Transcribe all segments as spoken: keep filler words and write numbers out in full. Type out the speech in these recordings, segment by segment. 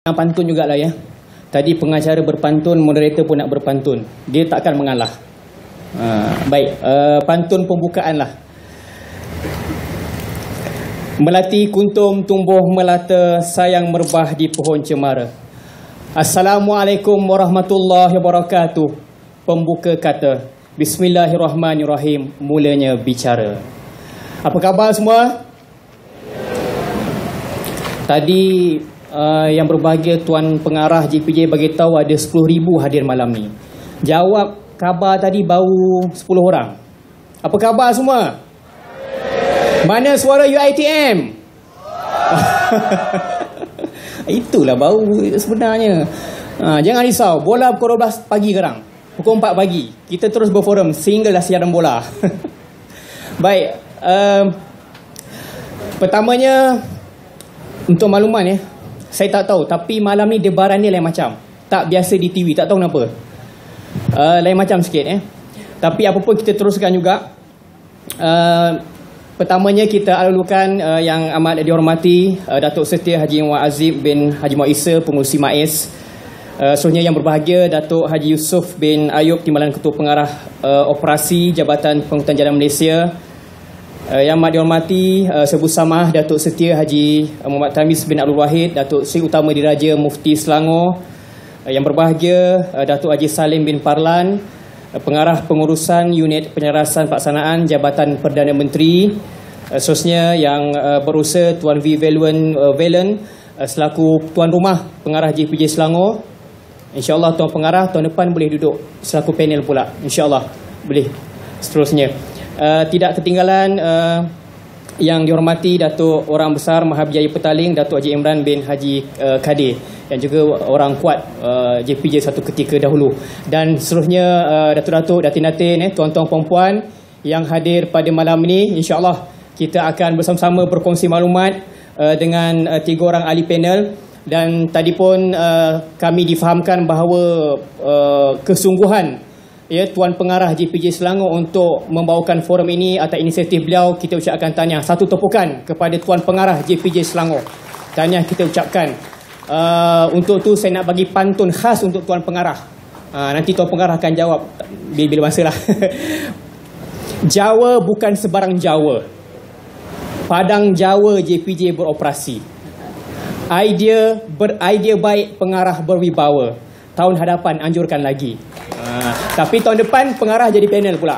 Pantun jugalah ya. Tadi pengacara berpantun, moderator pun nak berpantun. Dia takkan mengalah. Ha, baik, uh, pantun pembukaan lah. Melati kuntum tumbuh melata, sayang merbah di pohon cemara. Assalamualaikum warahmatullahi wabarakatuh. Pembuka kata, Bismillahirrahmanirrahim, mulanya bicara. Apa khabar semua? Tadi Uh, yang berbahagia Tuan Pengarah J P J bagi tahu ada sepuluh ribu hadir malam ni. Jawab khabar tadi baru sepuluh orang. Apa khabar semua? Mana suara U I T M? Itulah baru sebenarnya. Ha, jangan risau, bola pukul dua belas pagi sekarang. Pukul empat pagi. Kita terus berforum sehinggalah siaran bola. Baik, uh, pertamanya untuk makluman ya. Saya tak tahu, tapi malam ni debaran ni lain macam. Tak biasa di T V, tak tahu kenapa. Uh, lain macam sikit eh. Tapi apa pun kita teruskan juga. Uh, pertamanya kita alulukan uh, yang amat dihormati uh, Datuk Setia Haji Muhammad Azib bin Haji Muhammad Isa, Pengurusi MAIS. Uh, seterusnya yang berbahagia Datuk Haji Yusof bin Ayub, Timbalan Ketua Pengarah uh, Operasi Jabatan Pengangkutan Jalan Malaysia. Uh, yang amat dihormati uh, Sebu Samah Datuk Setia Haji uh, Muhammad Tamis bin Abdul Wahid, Datuk Seri Utama Diraja Mufti Selangor. uh, Yang berbahagia uh, Datuk Haji Salim bin Parlan, uh, Pengarah Pengurusan Unit Penyelarasan Pelaksanaan Jabatan Perdana Menteri. uh, Seterusnya yang uh, berusaha Tuan V. Valen, uh, Valen uh, selaku Tuan Rumah Pengarah J P J Selangor. InsyaAllah Tuan Pengarah tahun depan boleh duduk selaku panel pula, InsyaAllah boleh. Seterusnya Uh, tidak ketinggalan uh, yang dihormati Datuk Orang Besar Mahabijaya Petaling, Datuk Haji Imran bin Haji uh, Kadir, yang juga orang kuat uh, J P J satu ketika dahulu. Dan seterusnya uh, Datuk-Datuk, Datin-Datin, eh, tuan-tuan puan-puan yang hadir pada malam ini. InsyaAllah kita akan bersama-sama berkongsi maklumat uh, dengan uh, tiga orang ahli panel. Dan tadi pun uh, kami difahamkan bahawa uh, kesungguhan ya Tuan Pengarah J P J Selangor untuk membawakan forum ini atas inisiatif beliau. Kita ucapkan tahniah. Satu tepukan kepada Tuan Pengarah J P J Selangor. Tahniah kita ucapkan. Uh, untuk tu saya nak bagi pantun khas untuk Tuan Pengarah. Uh, nanti Tuan Pengarah akan jawab bila-bila masa lah. Jawa bukan sebarang Jawa. Padang Jawa J P J beroperasi. Idea beridea baik pengarah berwibawa. Tahun hadapan anjurkan lagi. Uh, tapi tahun depan pengarah jadi panel pula.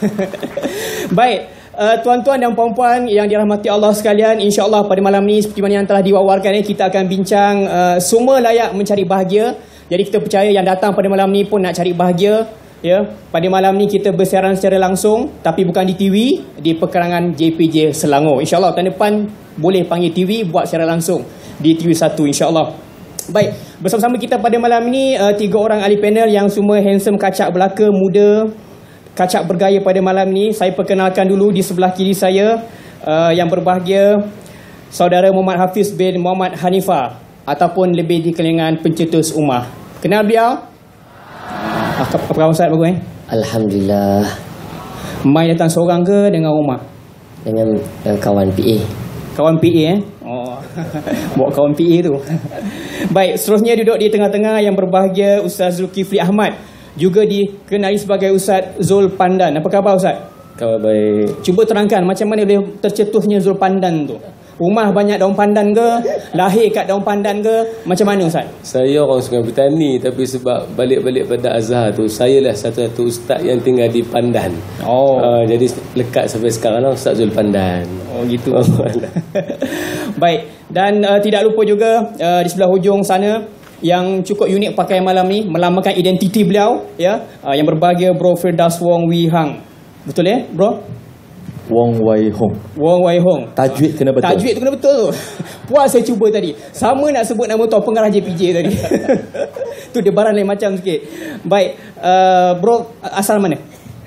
Baik, uh, tuan-tuan dan puan-puan yang dirahmati Allah sekalian, insya-Allah pada malam ni seperti mana yang telah diwawarkan, eh, kita akan bincang uh, semua layak mencari bahagia. Jadi kita percaya yang datang pada malam ni pun nak cari bahagia, ya. Pada malam ni kita bersiaran secara langsung tapi bukan di T V, di perkarangan J P J Selangor. Insya-Allah tahun depan boleh panggil T V buat secara langsung di T V satu, insya-Allah. Baik, bersama-sama kita pada malam ini uh, tiga orang ahli panel yang semua handsome, kacak belaka, muda, kacak bergaya pada malam ini. Saya perkenalkan dulu di sebelah kiri saya uh, yang berbahagia Saudara Muhammad Hafiz bin Muhammad Hanifah, ataupun lebih dikenal pencetus ummah. Kenal beliau? Ah, apa khabar Ustaz? Bagus eh? Alhamdulillah. Mai datang seorang ke dengan rumah? Dengan uh, kawan P A. Kawan P A eh? Oh, bawa kawan P A tu. Baik, seterusnya duduk di tengah-tengah yang berbahagia Ustaz Zulkifli Ahmad, juga dikenali sebagai Ustaz Zul Pandan. Apa khabar Ustaz? Khabar baik. Cuba terangkan macam mana boleh tercetusnya Zul Pandan tu. Rumah banyak daun pandan ke? Lahir kat daun pandan ke? Macam mana Ustaz? Saya orang Sungai Petani, tapi sebab balik-balik pada Azhar tu, saya lah satu-satu ustaz yang tinggal di Pandan. Oh. Uh, jadi lekat sampai sekarang lah Ustaz Zul Pandan. Oh gitu. Baik, dan uh, tidak lupa juga uh, di sebelah hujung sana yang cukup unik pakaian malam ni, melambangkan identiti beliau, ya. Uh, yang berbahagia Bro Firdaus Wong Wee Hang. Betul ya, Bro? Wong Wai Hong. Wong Wai Hong. Tajwid kena betul. Tajwid tu kena betul. Puas saya cuba tadi. Sama nak sebut nama Tuan Pengarah J P J tadi. Tu debaran lain macam sikit. Baik, uh, Bro asal mana?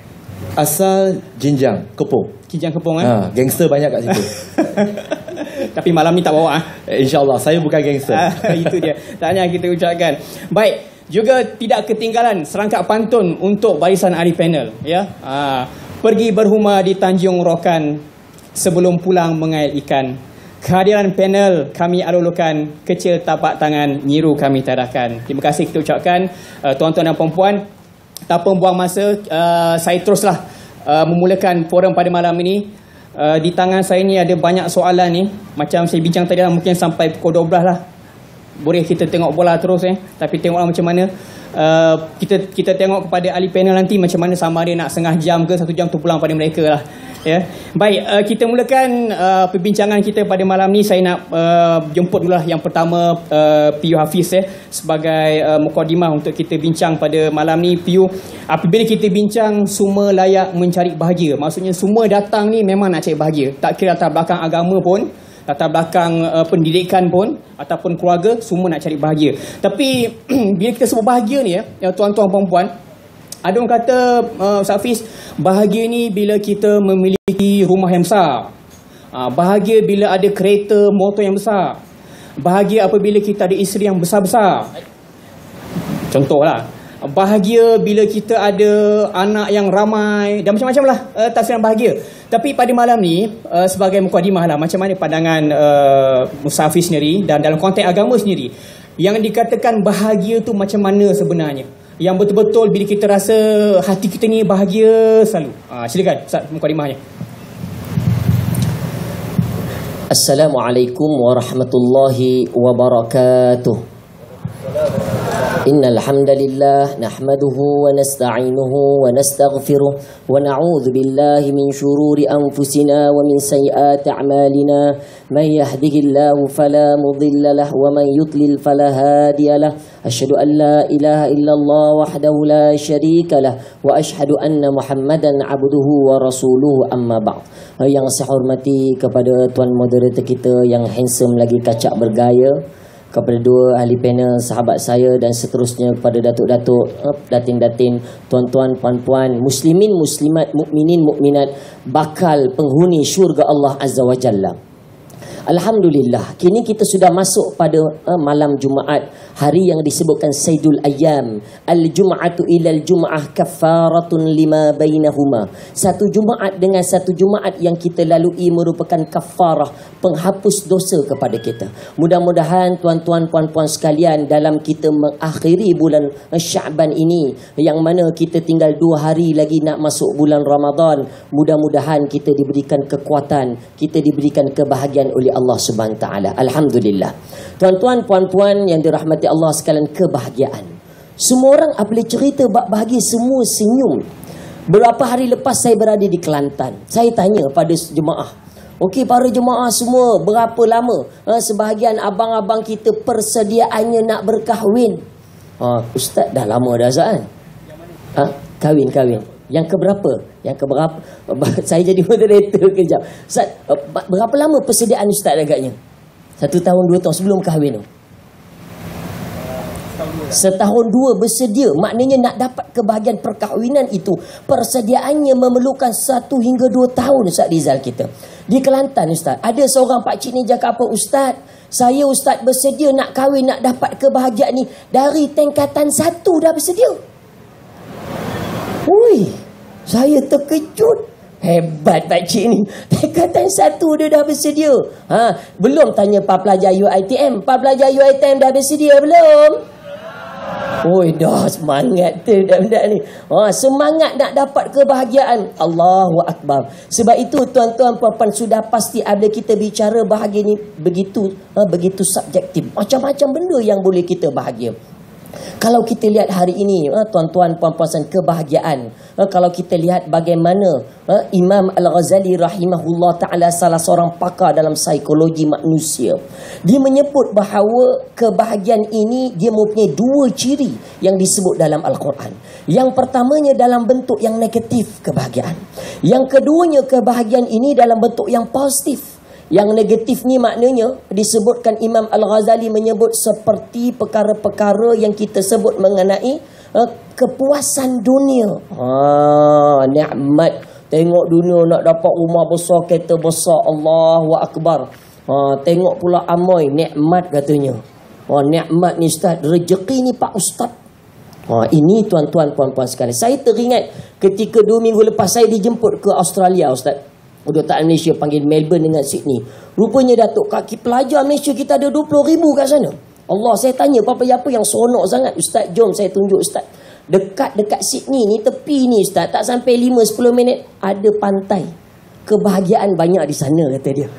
Asal Jinjang, Kepong. Kijang Kepong eh? Ha, gangster banyak kat situ. Tapi malam ni tak bawa ah. InsyaAllah saya bukan gangster. Itu dia. Tahniah kita ucapkan. Baik, juga tidak ketinggalan serangkap pantun untuk barisan ahli panel, ya. Ah, pergi berhumah di Tanjung Rokan, sebelum pulang mengail ikan. kehadiran panel kami alulukan, kecil tapak tangan nyiru kami tadahkan. Terima kasih kita ucapkan uh, tuan-tuan dan puan-puan. Tanpa buang masa, uh, saya teruslah uh, memulakan forum pada malam ini. Uh, di tangan saya ni ada banyak soalan ni. Macam saya bincang tadi lah, mungkin sampai pukul dua belas lah. Boleh kita tengok bola terus eh. Tapi tengoklah macam mana. Uh, kita kita tengok kepada ahli panel nanti macam mana, sama ada nak setengah jam ke satu jam tu pulang pada mereka lah. Ya. Baik, uh, kita mulakan uh, perbincangan kita pada malam ni. Saya nak uh, jemput dulu lah yang pertama uh, P U Hafiz eh, sebagai uh, mukadimah untuk kita bincang pada malam ni. P U, apabila kita bincang semua layak mencari bahagia, maksudnya semua datang ni memang nak cari bahagia. Tak kira latar belakang agama pun, latar belakang uh, pendidikan pun, ataupun keluarga, semua nak cari bahagia. Tapi bila kita sebut bahagia ni ya, tuan-tuan puan-puan, ada orang kata, uh, Ustaz Hafiz, bahagia ni bila kita memiliki rumah yang besar, uh, bahagia bila ada kereta, motor yang besar, bahagia apabila kita ada isteri yang besar-besar. Contohlah, bahagia bila kita ada anak yang ramai, dan macam-macam lah uh, tafsiran bahagia. Tapi pada malam ni, uh, sebagai mukadimah lah, macam mana pandangan uh, Ustaz Hafiz sendiri, dan dalam konteks agama sendiri, yang dikatakan bahagia tu macam mana sebenarnya? Yang betul-betul bila kita rasa hati kita ni bahagia selalu. Ha, silakan Ustaz mukadimahnya. Assalamualaikum warahmatullahi wabarakatuh. Innal hamdalillah nahmaduhu wa nasta'inuhu wa nastaghfiruh wa na'udzu billahi min shururi anfusina wa min sayyiati a'malina. Man yahdihillahu fala mudilla lahu wa man yudlil fala hadiya lahu. Asyhadu an la ilaha illallah wahdahu la syarika lahu wa asyhadu anna Muhammadan abduhu wa rasuluhu, amma ba'd. Yang saya hormati kepada tuan moderator kita yang handsome lagi kacak bergaya, kepada dua ahli panel, sahabat saya, dan seterusnya kepada datuk-datuk, datin-datin, tuan-tuan, puan-puan, muslimin, muslimat, mukminin, mukminat, bakal penghuni syurga Allah Azza wa Jalla. Alhamdulillah, kini kita sudah masuk pada uh, malam Jumaat, hari yang disebutkan Sayyidul Ayyam. Al-Jum'atu ilal Jum'ah kafaratun lima bainahuma. Satu Jumaat dengan satu Jumaat yang kita lalui merupakan kafarah, penghapus dosa kepada kita. Mudah-mudahan tuan-tuan puan-puan sekalian, dalam kita mengakhiri bulan Sya'ban ini, yang mana kita tinggal dua hari lagi nak masuk bulan Ramadan, mudah-mudahan kita diberikan kekuatan, kita diberikan kebahagiaan oleh Allah Subhanahu Wa Taala. Alhamdulillah. Tuan-tuan puan-puan yang dirahmati Allah sekalian, kebahagiaan. Semua orang apabila cerita bab bahagia semua senyum. Beberapa hari lepas saya berada di Kelantan. Saya tanya pada jemaah, okey para jemaah semua, berapa lama ha, sebahagian abang-abang kita persediaannya nak berkahwin? Ha, Ustaz dah lama dah Zat. Ha, kahwin-kahwin. Yang keberapa? Yang keberapa? Saya jadi moderator kejap. Ustaz, berapa lama persediaan Ustaz agaknya? Satu tahun, dua tahun sebelum kahwin tu? Setahun dua bersedia. Maknanya nak dapat kebahagiaan perkahwinan itu, persediaannya memerlukan satu hingga dua tahun Ustaz Rizal kita. Di Kelantan Ustaz, ada seorang pakcik ni cakap apa? Ustaz, saya Ustaz bersedia nak kahwin, nak dapat kebahagiaan ni dari tingkatan satu dah bersedia. Ui, saya terkejut. Hebat pakcik ni. Tingkatan satu dia dah bersedia. Ha, belum tanya para pelajar U I T M. Para pelajar U I T M dah bersedia belum? Oi, dah semangat tu budak-budak ni. Ha, semangat nak dapat kebahagiaan. Allahu Akbar. Sebab itu tuan-tuan puan-puan, sudah pasti apabila kita bicara bahagia ni begitu ha, begitu subjektif. Macam-macam benda yang boleh kita bahagia. Kalau kita lihat hari ini, tuan-tuan puan-puan, kebahagiaan, kalau kita lihat bagaimana Imam Al-Ghazali rahimahullah ta'ala, salah seorang pakar dalam psikologi manusia, dia menyebut bahawa kebahagiaan ini dia mempunyai dua ciri yang disebut dalam Al-Quran. Yang pertamanya dalam bentuk yang negatif kebahagiaan. Yang keduanya kebahagiaan ini dalam bentuk yang positif. Yang negatif ni maknanya disebutkan Imam Al-Ghazali menyebut seperti perkara-perkara yang kita sebut mengenai uh, kepuasan dunia. Ha, nikmat. Tengok dunia nak dapat rumah besar, kereta besar, Allahu Akbar. Ha, tengok pula amoy, nikmat katanya. Ha, nikmat ni Ustaz, rezeki ni Pak Ustaz. Ha, ini tuan-tuan puan-puan sekalian. Saya teringat ketika dua minggu lepas saya dijemput ke Australia Ustaz. Kedutaan Malaysia panggil Melbourne dengan Sydney. Rupanya Datuk, kaki pelajar Malaysia kita ada dua puluh ribu kat sana. Allah, saya tanya apa-apa yang seronok sangat. Ustaz, jom saya tunjuk Ustaz. Dekat-dekat Sydney ni, tepi ni Ustaz, tak sampai lima sampai sepuluh minit, ada pantai. Kebahagiaan banyak di sana, kata dia.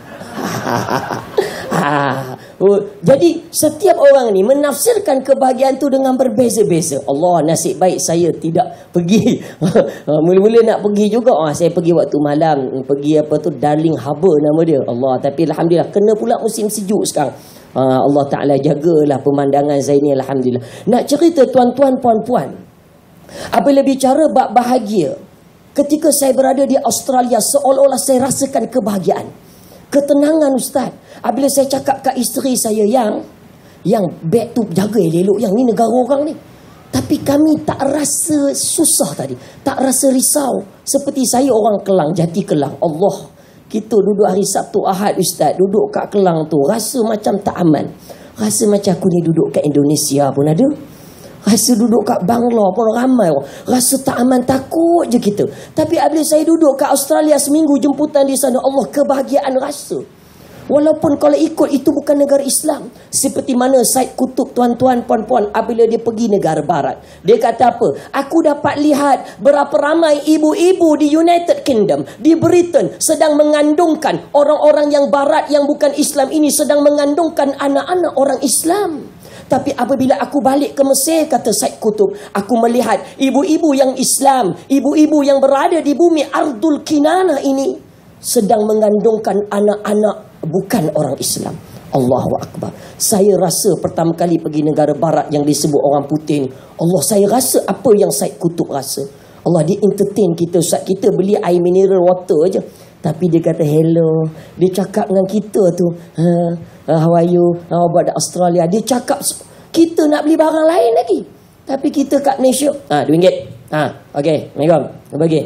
Oh, jadi setiap orang ni menafsirkan kebahagiaan tu dengan berbeza-beza. Allah, nasib baik saya tidak pergi. Mula-mula nak pergi juga, ah, saya pergi waktu malam, pergi apa tu, Darling Harbour nama dia. Allah, tapi alhamdulillah kena pula musim sejuk sekarang. Ah, Allah Taala jagalah pemandangan saya ni, alhamdulillah. Nak cerita tuan-tuan puan-puan, apabila bicara bab bahagia, ketika saya berada di Australia, seolah-olah saya rasakan kebahagiaan, ketenangan Ustaz. Apabila saya cakap kat isteri saya yang yang beg tu jaga elok, yang ni negara orang ni, tapi kami tak rasa susah tadi, tak rasa risau. Seperti saya orang Kelang, Jati Kelang. Allah, kita duduk hari Sabtu Ahad Ustaz, duduk kat Kelang tu rasa macam tak aman. Rasa macam aku ni duduk kat Indonesia pun ada, rasa duduk kat Bangla pun ramai orang. Rasa tak aman, takut je kita. Tapi apabila saya duduk kat Australia seminggu jemputan di sana, Allah, kebahagiaan rasa. Walaupun kalau ikut itu bukan negara Islam. Seperti mana Said Kutub, tuan-tuan, puan-puan, apabila dia pergi negara barat, dia kata apa? Aku dapat lihat berapa ramai ibu-ibu di United Kingdom, di Britain, sedang mengandungkan. Orang-orang yang barat yang bukan Islam ini sedang mengandungkan anak-anak orang Islam. Tapi apabila aku balik ke Mesir, kata Said Kutub, aku melihat ibu-ibu yang Islam, ibu-ibu yang berada di bumi Ardul Kinana ini sedang mengandungkan anak-anak bukan orang Islam. Allahu Akbar. Saya rasa pertama kali pergi negara barat yang disebut orang putih ni, Allah, saya rasa apa yang Said Kutub rasa. Allah, dia entertain kita. Ustaz, kita beli air mineral water je, tapi dia kata hello. Dia cakap dengan kita tu, ha, how are you? How about Australia? Dia cakap, kita nak beli barang lain lagi. Tapi kita kat Malaysia, ha, dua ringgit. Ha, okey, Assalamualaikum. Bagi.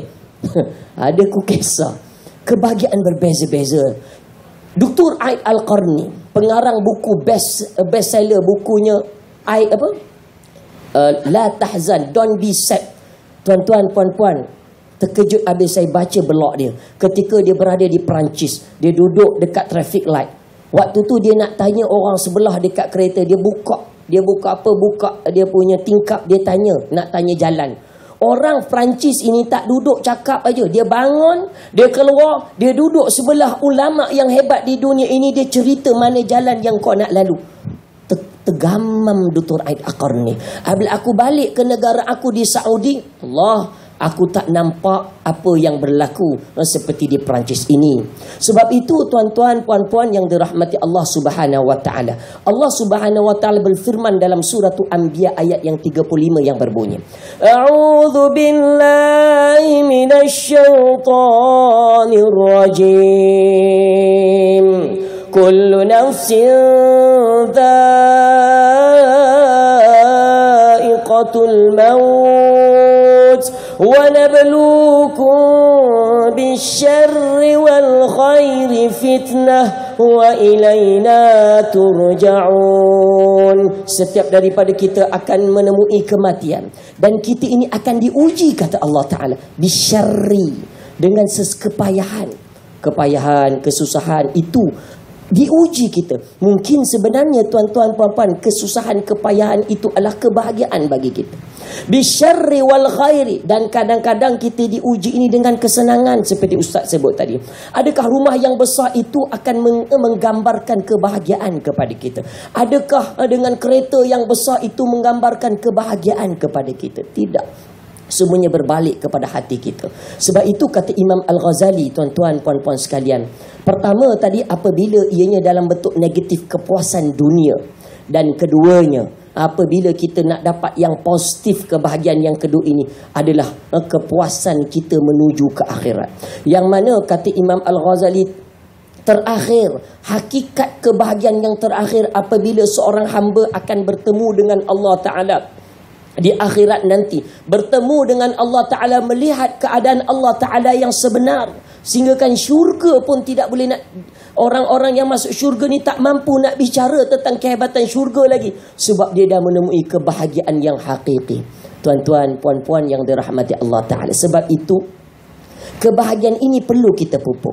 Ada kukisah. Kebahagiaan berbeza-beza. Doktor Aid Al-Qarni, pengarang buku best bestseller bukunya Aid apa? Uh, La Tahzan, Don't Be Sad. Tuan-tuan, puan-puan, terkejut habis saya baca blog dia. Ketika dia berada di Perancis, dia duduk dekat traffic light. Waktu tu dia nak tanya orang sebelah dekat kereta, dia buka, dia buka apa? Buka dia punya tingkap, dia tanya, nak tanya jalan. Orang Perancis ini tak duduk cakap aja. Dia bangun, dia keluar, dia duduk sebelah ulama yang hebat di dunia ini, dia cerita mana jalan yang kau nak lalu. Tergamam Doktor Aid Al-Qarni. Apabila aku balik ke negara aku di Saudi, Allah, aku tak nampak apa yang berlaku seperti di Perancis ini. Sebab itu tuan-tuan, puan-puan yang dirahmati Allah Subhanahu wa taala. Allah Subhanahu wa taala berfirman dalam surah Anbiya ayat yang tiga puluh lima yang berbunyi, A'udzu billahi minasy syaithanir rajim. Kullu nafsin dha'iqatul maut wa nabluukum bisyarri wal khairi fitnah wa ilaina turja'un. Setiap daripada kita akan menemui kematian, dan kita ini akan diuji, kata Allah Ta'ala, bisyarri, dengan kepayahan. Kepayahan, kesusahan itu diuji kita. Mungkin sebenarnya tuan-tuan puan-puan, kesusahan, kepayahan itu adalah kebahagiaan bagi kita. Bisyarri wal khairi, dan kadang-kadang kita diuji ini dengan kesenangan seperti Ustaz sebut tadi. Adakah rumah yang besar itu akan menggambarkan kebahagiaan kepada kita? Adakah dengan kereta yang besar itu menggambarkan kebahagiaan kepada kita? Tidak. Semuanya berbalik kepada hati kita. Sebab itu kata Imam Al-Ghazali, tuan-tuan puan-puan sekalian, pertama tadi apabila ianya dalam bentuk negatif, kepuasan dunia, dan keduanya apabila kita nak dapat yang positif, kebahagiaan yang kedua ini adalah kepuasan kita menuju ke akhirat. Yang mana kata Imam Al-Ghazali, terakhir, hakikat kebahagiaan yang terakhir apabila seorang hamba akan bertemu dengan Allah Ta'ala di akhirat nanti, bertemu dengan Allah Ta'ala, melihat keadaan Allah Ta'ala yang sebenar, sehingga kan syurga pun tidak boleh nak, orang-orang yang masuk syurga ni tak mampu nak bicara tentang kehebatan syurga lagi, sebab dia dah menemui kebahagiaan yang hakiki. Tuan-tuan, puan-puan yang dirahmati Allah Ta'ala, sebab itu kebahagiaan ini perlu kita pupuk.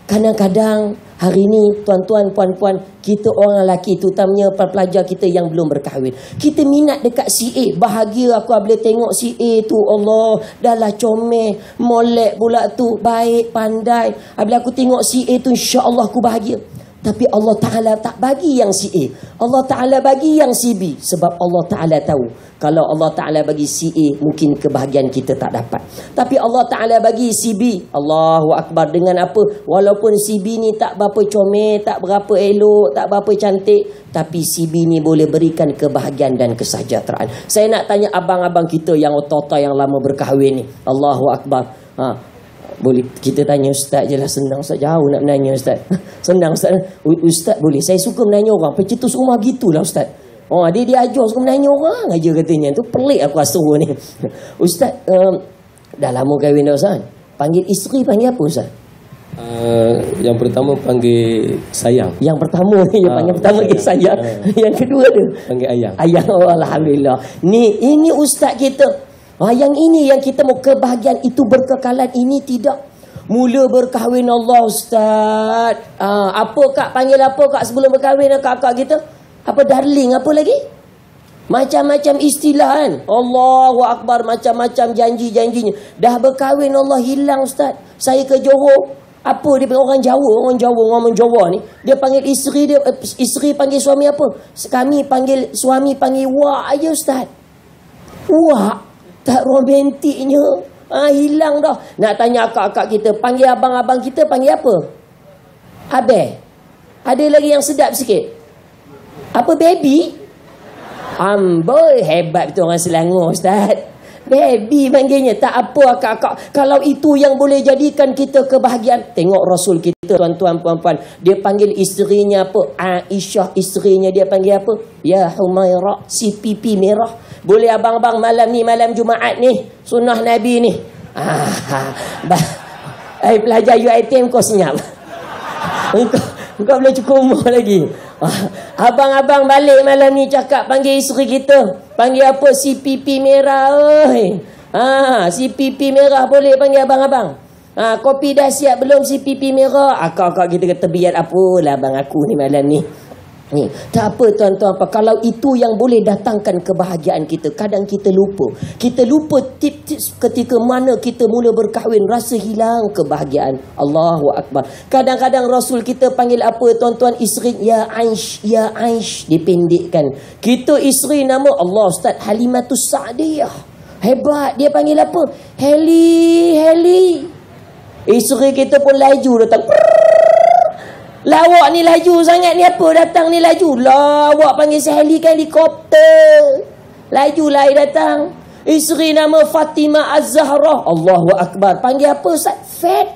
Kadang-kadang hari ni tuan-tuan, puan-puan, kita orang lelaki, terutamanya pelajar kita yang belum berkahwin, kita minat dekat si A. Bahagia aku bila tengok si A tu, Allah, dah lah comel, molek pula tu, baik, pandai. Bila aku tengok si A tu, insya-Allah aku bahagia. Tapi Allah Ta'ala tak bagi yang si A. Allah Ta'ala bagi yang si B. Sebab Allah Ta'ala tahu, kalau Allah Ta'ala bagi si A, mungkin kebahagiaan kita tak dapat. Tapi Allah Ta'ala bagi si B, Allahu Akbar, dengan apa? Walaupun si B ni tak berapa comel, tak berapa elok, tak berapa cantik, tapi si B ni boleh berikan kebahagiaan dan kesejahteraan. Saya nak tanya abang-abang kita yang otot-otot yang lama berkahwin ni. Allahu Akbar. Ha. Boleh kita tanya ustaz je lah, senang ustaz, jauh nak menanya ustaz. Senang ustaz. Ustaz boleh, saya suka menanya orang, pencetus rumah gitulah ustaz. Oh, dia dia ajar suka menanya orang aja katanya. Tu pelik aku rasa ni. Ustaz, um, dah lama kahwin dah ustaz. Panggil isteri panggil apa ustaz? Uh, yang pertama panggil sayang. Yang pertama ni yang Ah, panggil pertama sayang. panggil sayang. Ah. Yang kedua tu Panggil ayang. ayang. Oh, alhamdulillah. Ni ini ustaz kita. Ha, yang ini yang kita mau kebahagiaan itu berkekalan, ini tidak. Mula berkahwin Allah ustaz. Ha, apa kak panggil apa kak sebelum berkahwin kakak kita? Apa darling, apa lagi? Macam-macam istilah kan. Allahu Akbar, macam-macam janji-janjinya. Dah berkahwin Allah hilang ustaz. Saya ke Johor, apa dia panggil orang Jawa, orang Jawa, orang Jawa ni, dia panggil isteri dia, isteri panggil suami apa? Kami panggil suami panggil wak aja ustaz. Wak. Tak romantiknya. Ah, hilang dah. Nak tanya akak-akak kita, panggil abang-abang kita panggil apa? Abel. Ada lagi yang sedap sikit. Apa baby? Amboi, hebat betul orang Selangor ustaz. Baby panggilnya. Tak apa akak-akak. Kalau itu yang boleh jadikan kita kebahagiaan. Tengok Rasul kita, tuan-tuan, puan-puan. Dia panggil isterinya apa? Aisyah, isterinya dia panggil apa? Ya Humairah, si pipi merah. Boleh abang-abang malam ni, malam Jumaat ni, sunnah Nabi ni. Ah, bah. Eh, pelajar U I T M kau senyap. Engkau, engkau boleh cukup umur lagi. Ah, abang-abang balik malam ni cakap panggil isteri kita. Panggil apa? Si pipi merah. Oi. Ah, si pipi merah boleh panggil abang-abang. Ah, kopi dah siap belum si pipi merah? Akak-akak kita kata biar apalah abang aku ni malam ni. Ni, tak apa tuan-tuan apa. Kalau itu yang boleh datangkan kebahagiaan kita, kadang kita lupa. Kita lupa tips-tips ketika mana kita mula berkahwin, rasa hilang kebahagiaan. Allahu Akbar. Kadang-kadang Rasul kita panggil apa tuan-tuan? Isteri, ya Aish, ya Aish, dipendekkan. Kita isteri nama Allah Ustaz Halimatus Sa'diyah. Hebat, dia panggil apa? Heli, Heli. Isteri kita pun laju datang. Lawak ni laju sangat ni, apa datang ni laju? Lawak panggil si heli kan helikopter. Laju lah datang. Isteri nama Fatimah Az-Zahra. Allahu Akbar. Panggil apa Ustaz? Fat.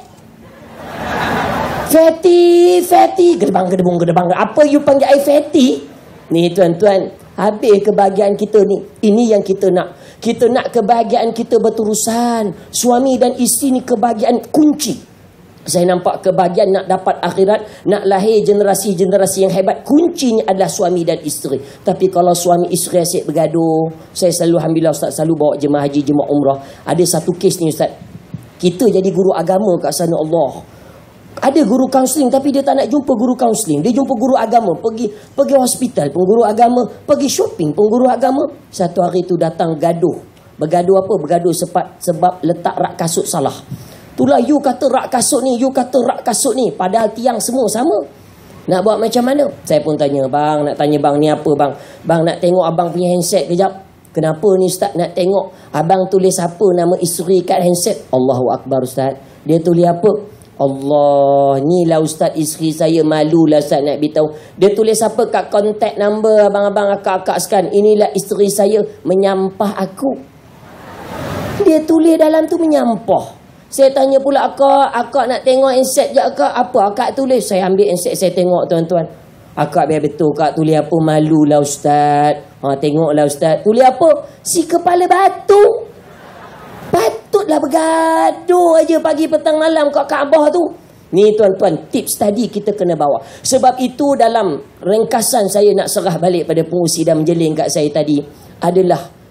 Fatty, Fatty. Gedebang, gedebung, gedebang. Apa you panggil I Fatty? Ni tuan-tuan, habis kebahagiaan kita ni. Ini yang kita nak. Kita nak kebahagiaan kita berterusan. Suami dan isteri ni kebahagiaan kunci. Saya nampak kebahagiaan nak dapat akhirat, nak lahir generasi-generasi yang hebat, kuncinya adalah suami dan isteri. Tapi kalau suami isteri asyik bergaduh, saya selalu, alhamdulillah Ustaz, selalu bawa jemaah haji, jemaah umrah. Ada satu kes ni Ustaz. Kita jadi guru agama kat sana, Allah. Ada guru kaunseling tapi dia tak nak jumpa guru kaunseling. Dia jumpa guru agama, pergi pergi hospital pun guru agama, pergi shopping pun guru agama. Satu hari tu datang gaduh. Bergaduh apa? Bergaduh sebab sebab letak rak kasut salah. Itulah you kata rak kasut ni, you kata rak kasut ni. Padahal tiang semua sama. Nak buat macam mana? Saya pun tanya, bang, nak tanya bang ni apa bang? Bang nak tengok abang punya handset kejap. Kenapa ni Ustaz nak tengok? Abang tulis apa nama isteri kat handset? Allahu Akbar Ustaz. Dia tulis apa? Allah, ni lah Ustaz isteri saya, malu lah Ustaz nak beritahu. Dia tulis apa kat contact number abang-abang akak-akak sekarang? Inilah isteri saya menyampah aku. Dia tulis dalam tu menyampah. Saya tanya pula, akak, akak nak tengok handset je akak. Apa akak tulis? Saya ambil handset, saya tengok tuan-tuan. Akak biar betul, akak tulis apa? Malu lah Ustaz. Ha, tengoklah Ustaz. Tulis apa? Si kepala batu. Patutlah bergaduh aja pagi petang malam kat Kaabah tu. Ni tuan-tuan, tips tadi kita kena bawa. Sebab itu dalam ringkasan saya nak serah balik pada pengusi dan menjeling kat saya tadi adalah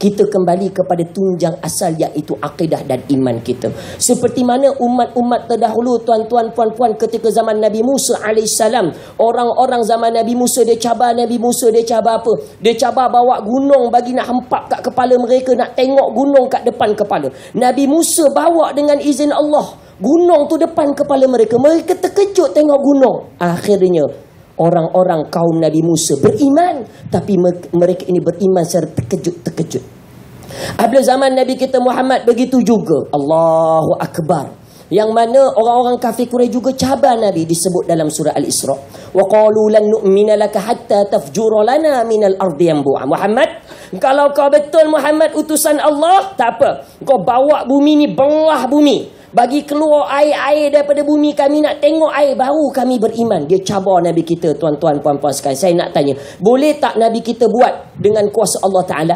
kita kembali kepada tunjang asal, iaitu akidah dan iman kita. Seperti mana umat-umat terdahulu, tuan-tuan, puan-puan, ketika zaman Nabi Musa alaihissalam, orang-orang zaman Nabi Musa, dia cabar Nabi Musa, dia cabar apa? Dia cabar bawa gunung bagi nak hempap kat kepala mereka, nak tengok gunung kat depan kepala. Nabi Musa bawa dengan izin Allah, gunung tu depan kepala mereka. Mereka terkejut tengok gunung. Akhirnya orang-orang kaum Nabi Musa beriman, tapi mereka ini beriman secara terkejut-terkejut. Apabila zaman Nabi kita Muhammad begitu juga. Allahu Akbar. Yang mana orang-orang kafir Quraisy juga cabar Nabi, disebut dalam surah Al-Isra. Wa qalu lan nu'mina laka hatta tafjura lana minal ardi yanbu'a. Muhammad, kalau kau betul Muhammad utusan Allah, tak apa, kau bawa bumi ni, belah bumi, bagi keluar air-air daripada bumi, kami nak tengok air, baru kami beriman. Dia cabar Nabi kita, tuan-tuan, puan-puan sekalian. Saya nak tanya, boleh tak Nabi kita buat dengan kuasa Allah Ta'ala?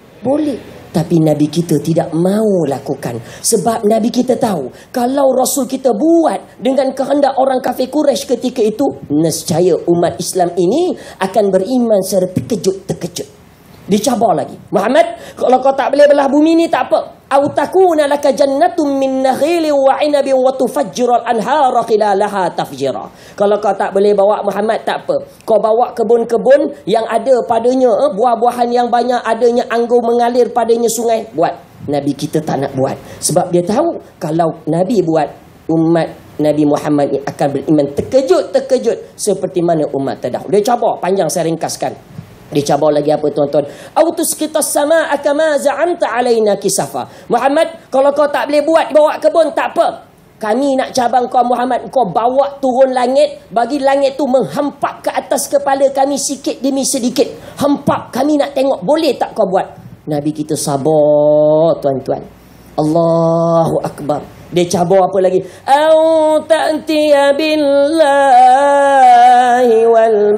Boleh. Tapi Nabi kita tidak mau lakukan. Sebab Nabi kita tahu, kalau Rasul kita buat dengan kehendak orang kafir Quraisy ketika itu, nescaya umat Islam ini akan beriman secara terkejut-terkejut. Dicabar lagi. Muhammad, kalau kau tak boleh belah bumi ni, tak apa. Au takuna laka jannatum min nakhilin wa 'inabin wa tufajjiral anhara khilalaha tafjira. Kalau kau tak boleh bawa Muhammad, tak apa. Kau bawa kebun-kebun yang ada padanya eh, buah-buahan yang banyak, adanya anggur mengalir padanya sungai, buat. Nabi kita tak nak buat. Sebab dia tahu kalau Nabi buat, umat Nabi Muhammad ni akan beriman terkejut-terkejut seperti mana umat terdahulu. Dia cabar, panjang saya ringkaskan. Dicabar lagi apa tuan-tuan? Autus kita sama akama za'amta alaina kisafa. Muhammad, kalau kau tak boleh buat bawa kebun, tak apa. Kami nak cabang kau Muhammad, kau bawa turun langit, bagi langit tu menghempap ke atas kepala kami sikit demi sedikit. Hempap, kami nak tengok, boleh tak kau buat? Nabi kita sabar tuan-tuan. Allahu Akbar. Dia cabar apa lagi? Au ta'tiya billahi wal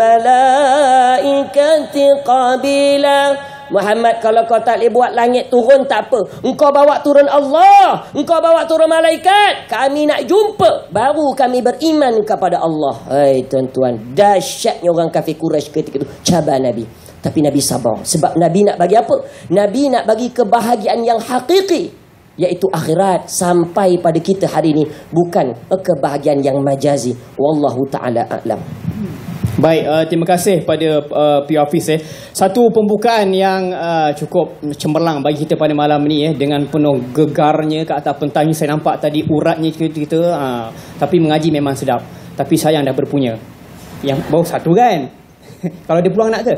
malaikati qabila. Muhammad, kalau kau tak boleh buat langit turun, tak apa. Engkau bawa turun Allah, engkau bawa turun malaikat, kami nak jumpa, baru kami beriman kepada Allah. Hai tuan-tuan, dahsyatnya orang kafir Quraisy ketika itu cabar Nabi. Tapi Nabi sabar. Sebab Nabi nak bagi apa? Nabi nak bagi kebahagiaan yang hakiki, iaitu akhirat, sampai pada kita hari ini, bukan kebahagiaan yang majazi. Wallahu ta'ala a'lam. Baik, uh, terima kasih pada uh, P. Hafiz. Eh. Satu pembukaan yang uh, cukup cemerlang bagi kita pada malam ni, eh, dengan penuh gegarnya ke atas pentas ni. Saya nampak tadi uratnya kita, kita uh, tapi mengaji memang sedap. Tapi sayang dah berpunya. Yang baru satu kan? Kalau dia peluang nak ke?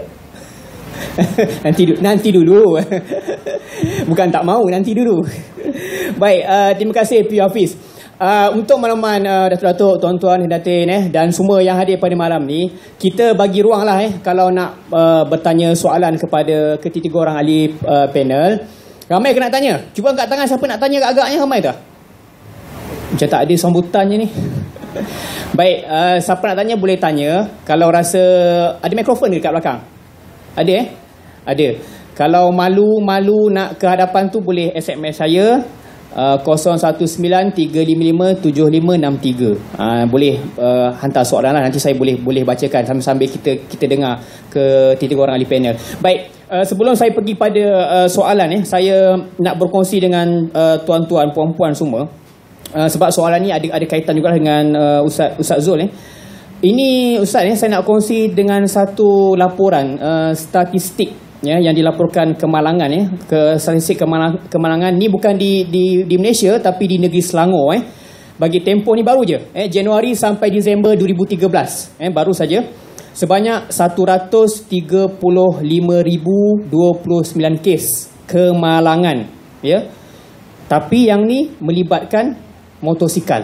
nanti, nanti dulu. Bukan tak mau, nanti dulu. Baik, uh, terima kasih P. Hafiz. Uh, untuk makluman uh, Datuk-Datuk, tuan-tuan, Datin, eh, dan semua yang hadir pada malam ni, kita bagi ruang lah eh, kalau nak uh, bertanya soalan kepada ketiga orang ahli uh, panel. Ramai ke nak tanya? Cuba angkat tangan siapa nak tanya agak-agaknya, ramai tak? Macam tak ada sambutannya ni. Baik, uh, siapa nak tanya boleh tanya. Kalau rasa ada mikrofon dekat belakang? Ada eh? Ada. Kalau malu-malu nak ke hadapan tu, boleh S M S saya uh, kosong satu sembilan tiga lima lima tujuh lima enam tiga. Uh, boleh uh, hantar soalan lah, nanti saya boleh boleh bacakan sambil-sambil kita kita dengar ke tiga orang ahli panel. Baik, uh, sebelum saya pergi pada uh, soalan eh, saya nak berkongsi dengan uh, tuan-tuan, puan-puan semua. Uh, sebab soalan ni ada ada kaitan juga dengan uh, Ustaz Ustaz Zul eh. Ini Ustaz eh, saya nak kongsi dengan satu laporan uh, statistik ya, yang dilaporkan Kemalangan ya, ke statistik Kemalang, Kemalangan ni bukan di di di Malaysia tapi di negeri Selangor eh. Bagi tempoh ni baru je eh, Januari sampai Disember dua ribu tiga belas eh, baru saja sebanyak seratus tiga puluh lima ribu dua puluh sembilan kes kemalangan ya. Tapi yang ni melibatkan motosikal.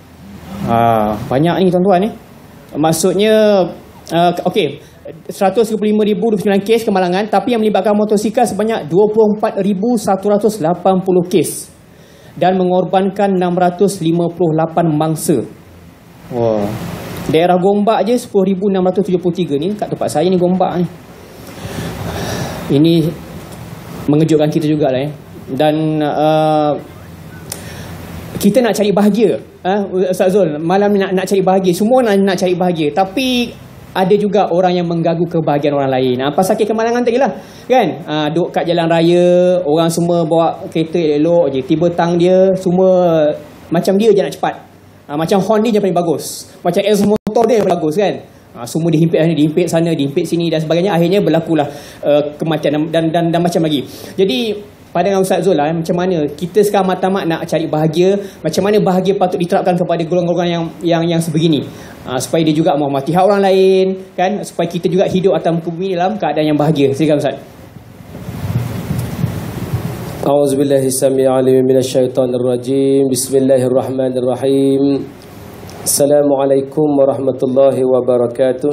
Ha, banyak ni tuan-tuan ni. Maksudnya uh, okey, seratus tiga puluh lima ribu dua puluh sembilan kes kemalangan, tapi yang melibatkan motosikal sebanyak dua puluh empat ribu seratus lapan puluh kes dan mengorbankan enam ratus lima puluh lapan mangsa. Wah. Daerah Gombak je sepuluh ribu enam ratus tujuh puluh tiga ni, kat tempat saya ni Gombak ni. Ini mengejutkan kita jugalah eh. Dan uh, kita nak cari bahagia. Uh, Ustaz Zul, malam ni nak, nak cari bahagia. Semua nak, nak cari bahagia. Tapi ada juga orang yang mengganggu kebahagiaan orang lain. Ha, pasal kemalangan tadi lah kan, ha, duduk kat jalan raya, orang semua bawa kereta elok je, tiba tang dia semua macam dia je nak cepat. Ha, macam horn dia je paling bagus, macam es motor dia paling bagus kan. Ha, semua dihimpit sana, dihimpit sana, dihimpit sini dan sebagainya. Akhirnya berlakulah uh, kematian dan, dan, dan macam lagi. Jadi pandangan Ustaz Zul lah, macam mana kita sekarang matlamat nak cari bahagia, macam mana bahagia patut diterapkan kepada golongan-golongan yang yang yang sebegini, uh, supaya dia juga menghormati hak orang lain kan, supaya kita juga hidup atas muka bumi dalam keadaan yang bahagia. Silakan Ustaz. A'udzubillahi samii'il 'aliim minasyaitonir rajim. Bismillahirrahmanirrahim. Assalamualaikum warahmatullahi wabarakatuh.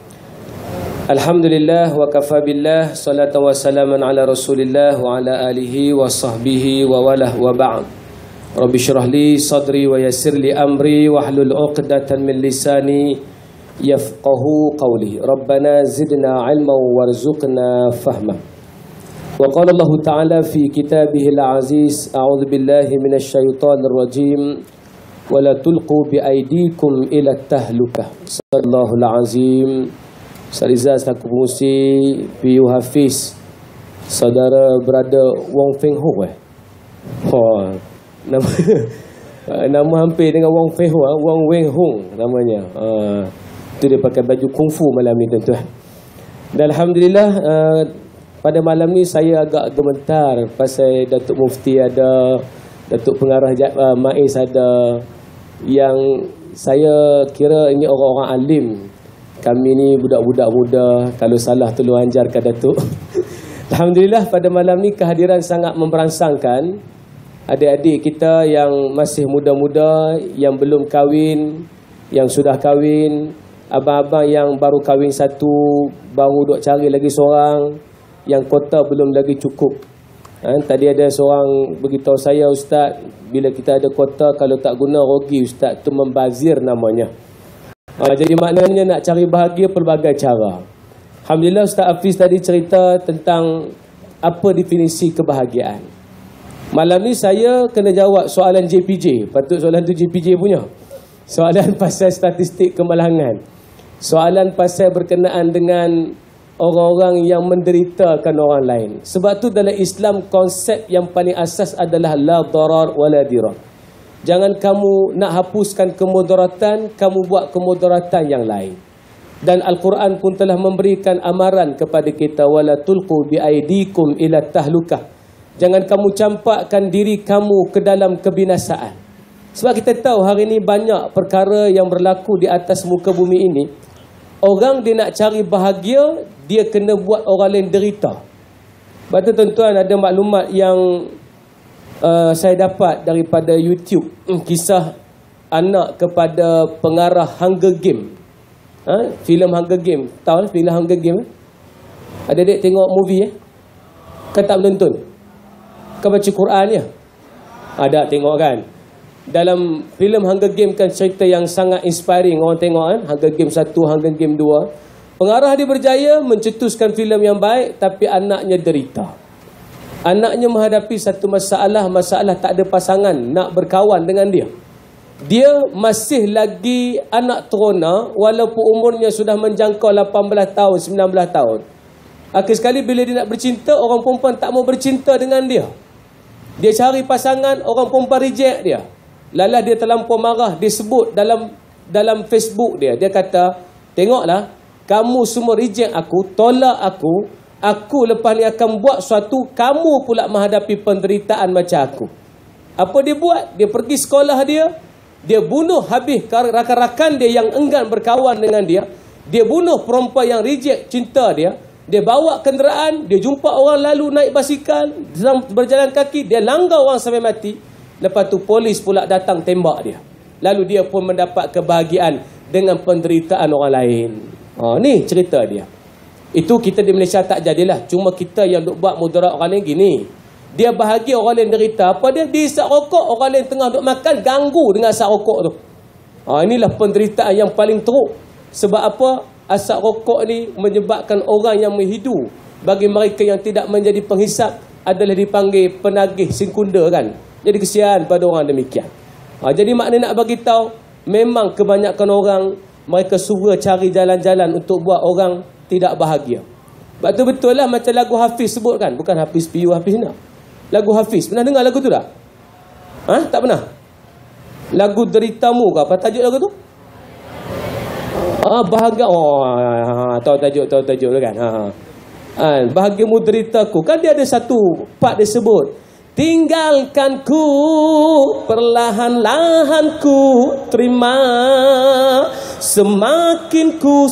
Alhamdulillah wa kafa billah, salatan wa salaman ala rasulillah wa ala alihi wa sahbihi wa walah wa ba'd. Rabbi syrah li sadri wa yassir li amri wa hlul uqdatan min lisani yafqahu qawli. Rabbana zidna ilman warzuqna fahma. Wa qala Allah Ta'ala fi kitabihil aziz, a'udzu billahi minasy syaithanir rajim. Wala tulqu bi aidikum ila tahlukah. Sallallahu azim. Saliza selaku pengusi P U Hafiz, saudara brother Wong Feng Ho eh. Oh, nama nama hampir dengan Wong Feng Ho, Wong Weng Hong namanya. Uh, tu dia pakai baju kungfu malam ni tuan-tuan. Dan alhamdulillah uh, pada malam ni saya agak gemetar pasal Datuk Mufti ada, Datuk Pengarah uh, Maiz ada, yang saya kira ini orang-orang alim. Kami ni budak-budak muda, kalau salah tolong ajarkan Datuk. Alhamdulillah pada malam ni kehadiran sangat memberangsangkan. Adik-adik kita yang masih muda-muda, yang belum kahwin, yang sudah kahwin, abang-abang yang baru kahwin satu, baru duk cari lagi seorang, yang kota belum lagi cukup. Ha, tadi ada seorang beritahu saya, Ustaz, bila kita ada kota, kalau tak guna rugi Ustaz, tu membazir namanya. Ha, jadi maknanya nak cari bahagia pelbagai cara. Alhamdulillah Ustaz Hafiz tadi cerita tentang apa definisi kebahagiaan. Malam ni saya kena jawab soalan J P J. Patut soalan tu J P J punya. Soalan pasal statistik kemalangan. Soalan pasal berkenaan dengan orang-orang yang menderitakan orang lain. Sebab tu dalam Islam konsep yang paling asas adalah la darar wa la dirar. Jangan kamu nak hapuskan kemudaratan, kamu buat kemudaratan yang lain. Dan Al-Quran pun telah memberikan amaran kepada kita, wala tulqu bi aidikum ila tahlukah. Jangan kamu campakkan diri kamu ke dalam kebinasaan. Sebab kita tahu hari ini banyak perkara yang berlaku di atas muka bumi ini. Orang dia nak cari bahagia, dia kena buat orang lain derita. Sebab tu tuan-tuan, ada maklumat yang Uh, saya dapat daripada YouTube, kisah anak kepada pengarah Hunger Game, ha? filem Hunger Game. Tahu lah filem Hunger Game eh? Ada dek tengok movie eh? Kan tak menonton? Kan baca Quran ya? Ada tengok kan? Dalam filem Hunger Game kan cerita yang sangat inspiring. Orang tengok kan, Hunger Game satu, Hunger Game dua. Pengarah dia berjaya mencetuskan filem yang baik, tapi anaknya derita. Anaknya menghadapi satu masalah, masalah tak ada pasangan nak berkawan dengan dia. Dia masih lagi anak terona walaupun umurnya sudah menjangkau lapan belas tahun, sembilan belas tahun. Akhir sekali bila dia nak bercinta, orang perempuan tak mau bercinta dengan dia. Dia cari pasangan, orang perempuan reject dia. Lala dia terlampau marah, dia sebut dalam dalam Facebook dia. Dia kata, tengoklah, kamu semua reject aku, tolak aku. Aku lepas ni akan buat suatu, kamu pula menghadapi penderitaan macam aku. Apa dia buat? Dia pergi sekolah dia, dia bunuh habis rakan-rakan dia yang enggan berkawan dengan dia. Dia bunuh perempuan yang reject cinta dia. Dia bawa kenderaan, dia jumpa orang lalu naik basikal, berjalan kaki, dia langgar orang sampai mati. Lepas tu polis pula datang tembak dia. Lalu dia pun mendapat kebahagiaan dengan penderitaan orang lain. Ha, ni cerita dia. Itu kita di Malaysia tak jadilah. Cuma kita yang duk buat mudarat orang lain gini. Dia bahagia orang lain derita. Apa dia? Dia isap rokok, orang lain tengah duk makan, ganggu dengan asap rokok tu. Ha, inilah penderitaan yang paling teruk. Sebab apa? Asap rokok ni menyebabkan orang yang menghidu. Bagi mereka yang tidak menjadi penghisap adalah dipanggil penagih singkunda kan. Jadi kesian pada orang demikian. Ha, jadi makna nak bagi tahu, memang kebanyakan orang mereka suka cari jalan-jalan untuk buat orang tidak bahagia. Sebab tu betul lah macam lagu Hafiz sebut kan. Bukan Hafiz P U, Hafiz nak. Lagu Hafiz. Pernah dengar lagu tu tak? Ha? Tak pernah? Lagu Deritamu ke apa tajuk lagu tu? Ah, bahagia. Oh, tahu tajuk, tahu tajuk kan? Ha. Ha. Bahagiamu deritaku. Kan dia ada satu part dia sebut, tinggalkan ku, perlahan-lahan ku terima, semakin ku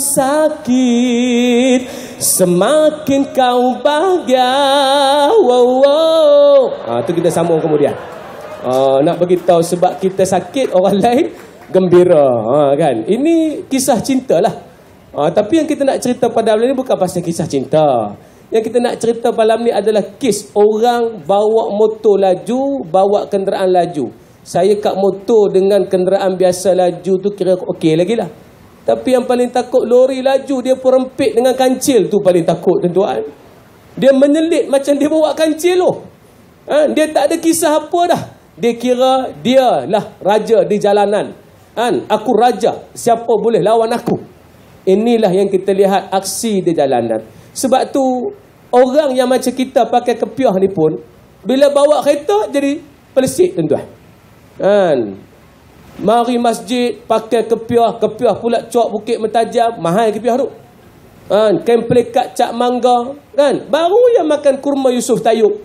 sakit, semakin kau bahagia. Wow, wow. Ha, tu kita sambung kemudian. Ha, nak beritahu sebab kita sakit, orang lain gembira. Ha, kan? Ini kisah cinta lah. Ha, tapi yang kita nak cerita pada malam ni bukan pasal kisah cinta. Yang kita nak cerita malam ni adalah kes orang bawa motor laju, bawa kenderaan laju. Saya kat motor dengan kenderaan biasa laju tu kira okey lagi lah. Tapi yang paling takut lori laju, dia perempit dengan kancil tu paling takut tuan-tuan. Dia menyelit macam dia bawa kancil tu. Ha, dia tak ada kisah apa dah. Dia kira dia lah raja di jalanan. Han, aku raja, siapa boleh lawan aku? Inilah yang kita lihat aksi di jalanan. Sebab tu orang yang macam kita pakai kepiah ni pun bila bawa kereta jadi pelesik tuan-tuan. Han, mari masjid pakai kepiah, kepiah pula cok Bukit Mentajam, mahal kepiah tu. Han, kain pelikat Cak Mangga kan, baru yang makan kurma Yusuf Tayub.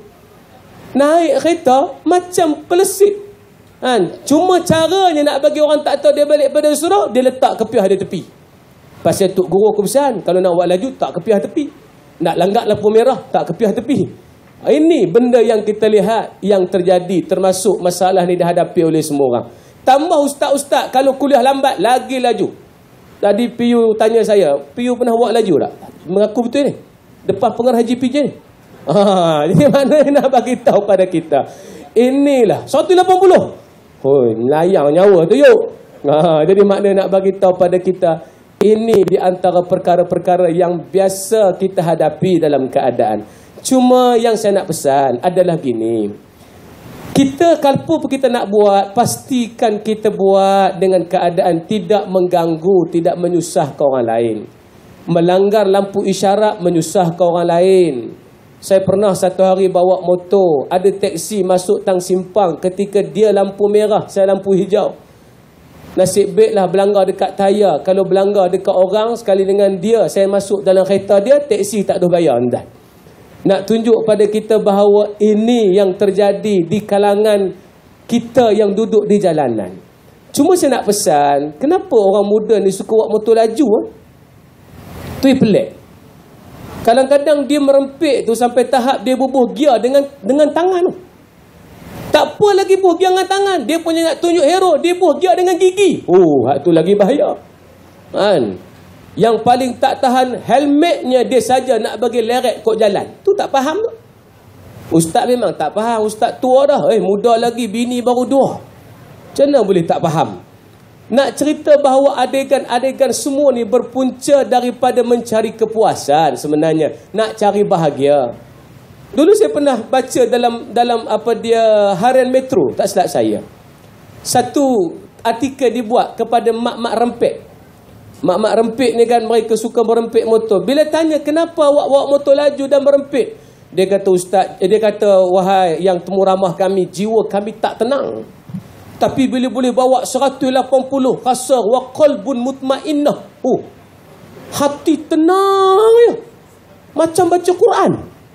Naik kereta macam pelesik. Han, cuma caranya nak bagi orang tak tahu dia balik pada surau, dia letak kepiah di tepi. Pasal Tok Guru aku pesan, kalau nak buat laju tak kepiah tepi. Nak langgar lampu merah tak kepiah tepi. Ini benda yang kita lihat yang terjadi, termasuk masalah ni dihadapi oleh semua orang. Tambah ustaz-ustaz kalau kuliah lambat lagi laju. Tadi P U tanya saya, P U pernah buat laju tak? Mengaku betul ni. Depan pengarah Haji P J ni. Ha, ini mana nak bagi tahu pada kita. Inilah seratus lapan puluh. Hoi, melayang nyawa tu yuk. Ha, jadi makna nak bagi tahu pada kita, ini di antara perkara-perkara yang biasa kita hadapi dalam keadaan. Cuma yang saya nak pesan adalah gini. Kita kalau pun kita nak buat, pastikan kita buat dengan keadaan tidak mengganggu, tidak menyusahkan orang lain. Melanggar lampu isyarat menyusahkan orang lain. Saya pernah satu hari bawa motor, ada teksi masuk tang simpang, ketika dia lampu merah, saya lampu hijau. Nasib baiklah berlanggar dekat tayar. Kalau berlanggar dekat orang, sekali dengan dia, saya masuk dalam kereta dia, teksi tak ada bayar dah. Nak tunjuk pada kita bahawa ini yang terjadi di kalangan kita yang duduk di jalanan. Cuma saya nak pesan, kenapa orang muda ni suka buat motor laju? Ha? Tu pelik. Kadang-kadang dia merempit tu sampai tahap dia bubuh gear dengan dengan tangan tu. Tak apa lagi bubuh gear dengan tangan. Dia punya nak tunjuk hero, dia bubuh gear dengan gigi. Oh, hak tu lagi bahaya. Kan? Yang paling tak tahan helmetnya dia saja nak bagi lerek kot jalan. Tu tak faham tu. Ustaz memang tak faham. Ustaz tua dah. Eh, muda lagi, bini baru dua. Macam mana boleh tak faham? Nak cerita bahawa adegan-adegan semua ni berpunca daripada mencari kepuasan sebenarnya. Nak cari bahagia. Dulu saya pernah baca dalam dalam apa dia harian Metro, tak silap saya. Satu artikel dibuat kepada mak-mak rempit. Mak-mak rempit ni kan mereka suka merempit motor. Bila tanya kenapa awak bawa motor laju dan merempit, dia kata ustaz, dia kata wahai yang temu ramah kami, jiwa kami tak tenang. Tapi bila boleh bawa seratus lapan puluh, rasa wa qalbun mutmainnah. Oh, hati tenang ya. Macam baca Quran.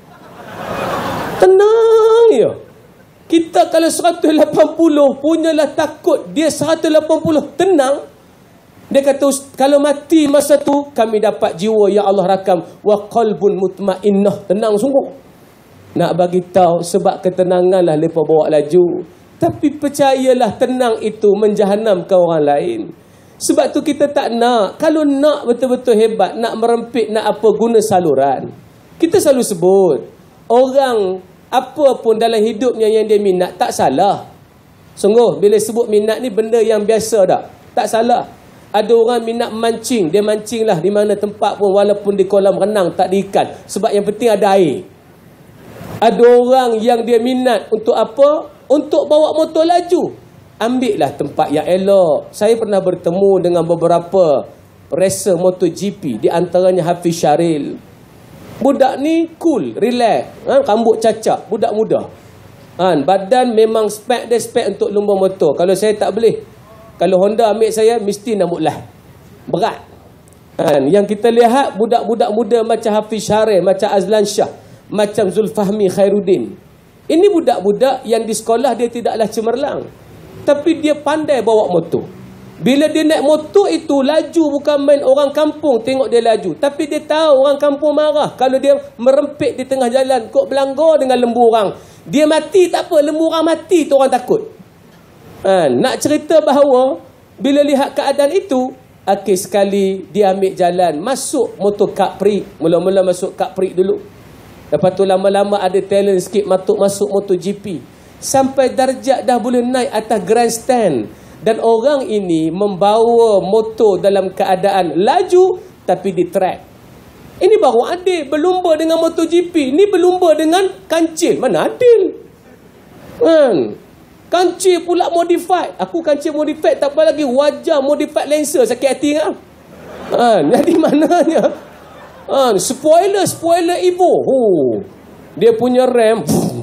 Tenang ya. Kita kalau seratus lapan puluh punyalah takut, dia seratus lapan puluh tenang. Dia kata kalau mati masa tu kami dapat jiwa yang Allah rakam wa qalbun mutmainnah, tenang sungguh. Nak bagi tahu sebab ketenanganlah lepa bawa laju. Tapi percayalah tenang itu menjahanamkan orang lain. Sebab tu kita tak nak. Kalau nak betul-betul hebat, nak merempit, nak apa, guna saluran. Kita selalu sebut, orang apa pun dalam hidupnya yang dia minat, tak salah. Sungguh, bila sebut minat ni benda yang biasa tak? Tak salah. Ada orang minat mancing, dia mancing lah di mana tempat pun, walaupun di kolam renang tak diikan. Sebab yang penting ada air. Ada orang yang dia minat untuk apa? Untuk bawa motor laju. Ambillah tempat yang elok. Saya pernah bertemu dengan beberapa racer MotoGP, di antaranya Hafiz Syaril. Budak ni cool, relax, ha? Rambut cacak, budak muda. Ha? Badan memang spek dia spek untuk lumba motor. Kalau saya tak boleh. Kalau Honda ambil saya, mesti nak muklah. Berat. Ha? Yang kita lihat budak-budak muda macam Hafiz Syaril, macam Azlan Shah, macam Zulfahmi Khairuddin. Ini budak-budak yang di sekolah dia tidaklah cemerlang, tapi dia pandai bawa motor. Bila dia naik motor itu laju, bukan main orang kampung tengok dia laju, tapi dia tahu orang kampung marah kalau dia merempit di tengah jalan kok belanggar dengan lembu orang. Dia mati tak apa, lembu orang mati tu orang takut. Ha, nak cerita bahawa bila lihat keadaan itu, akhir sekali dia ambil jalan masuk motor Capri. Mula-mula masuk Capri dulu, lepas tu lama-lama ada talent sikit masuk masuk MotoGP, sampai darjat dah boleh naik atas grandstand. Dan orang ini membawa motor dalam keadaan laju tapi di track. Ini baru adil berlumba dengan MotoGP. Ini berlumba dengan kancil. Mana adil? Kan? Kancil pula modified. Aku kancil modified tak apa lagi, wajah modified Lancer, sakit hati kan? Kan? Jadi mananya? Ha, spoiler spoiler Evo. Oh, dia punya rem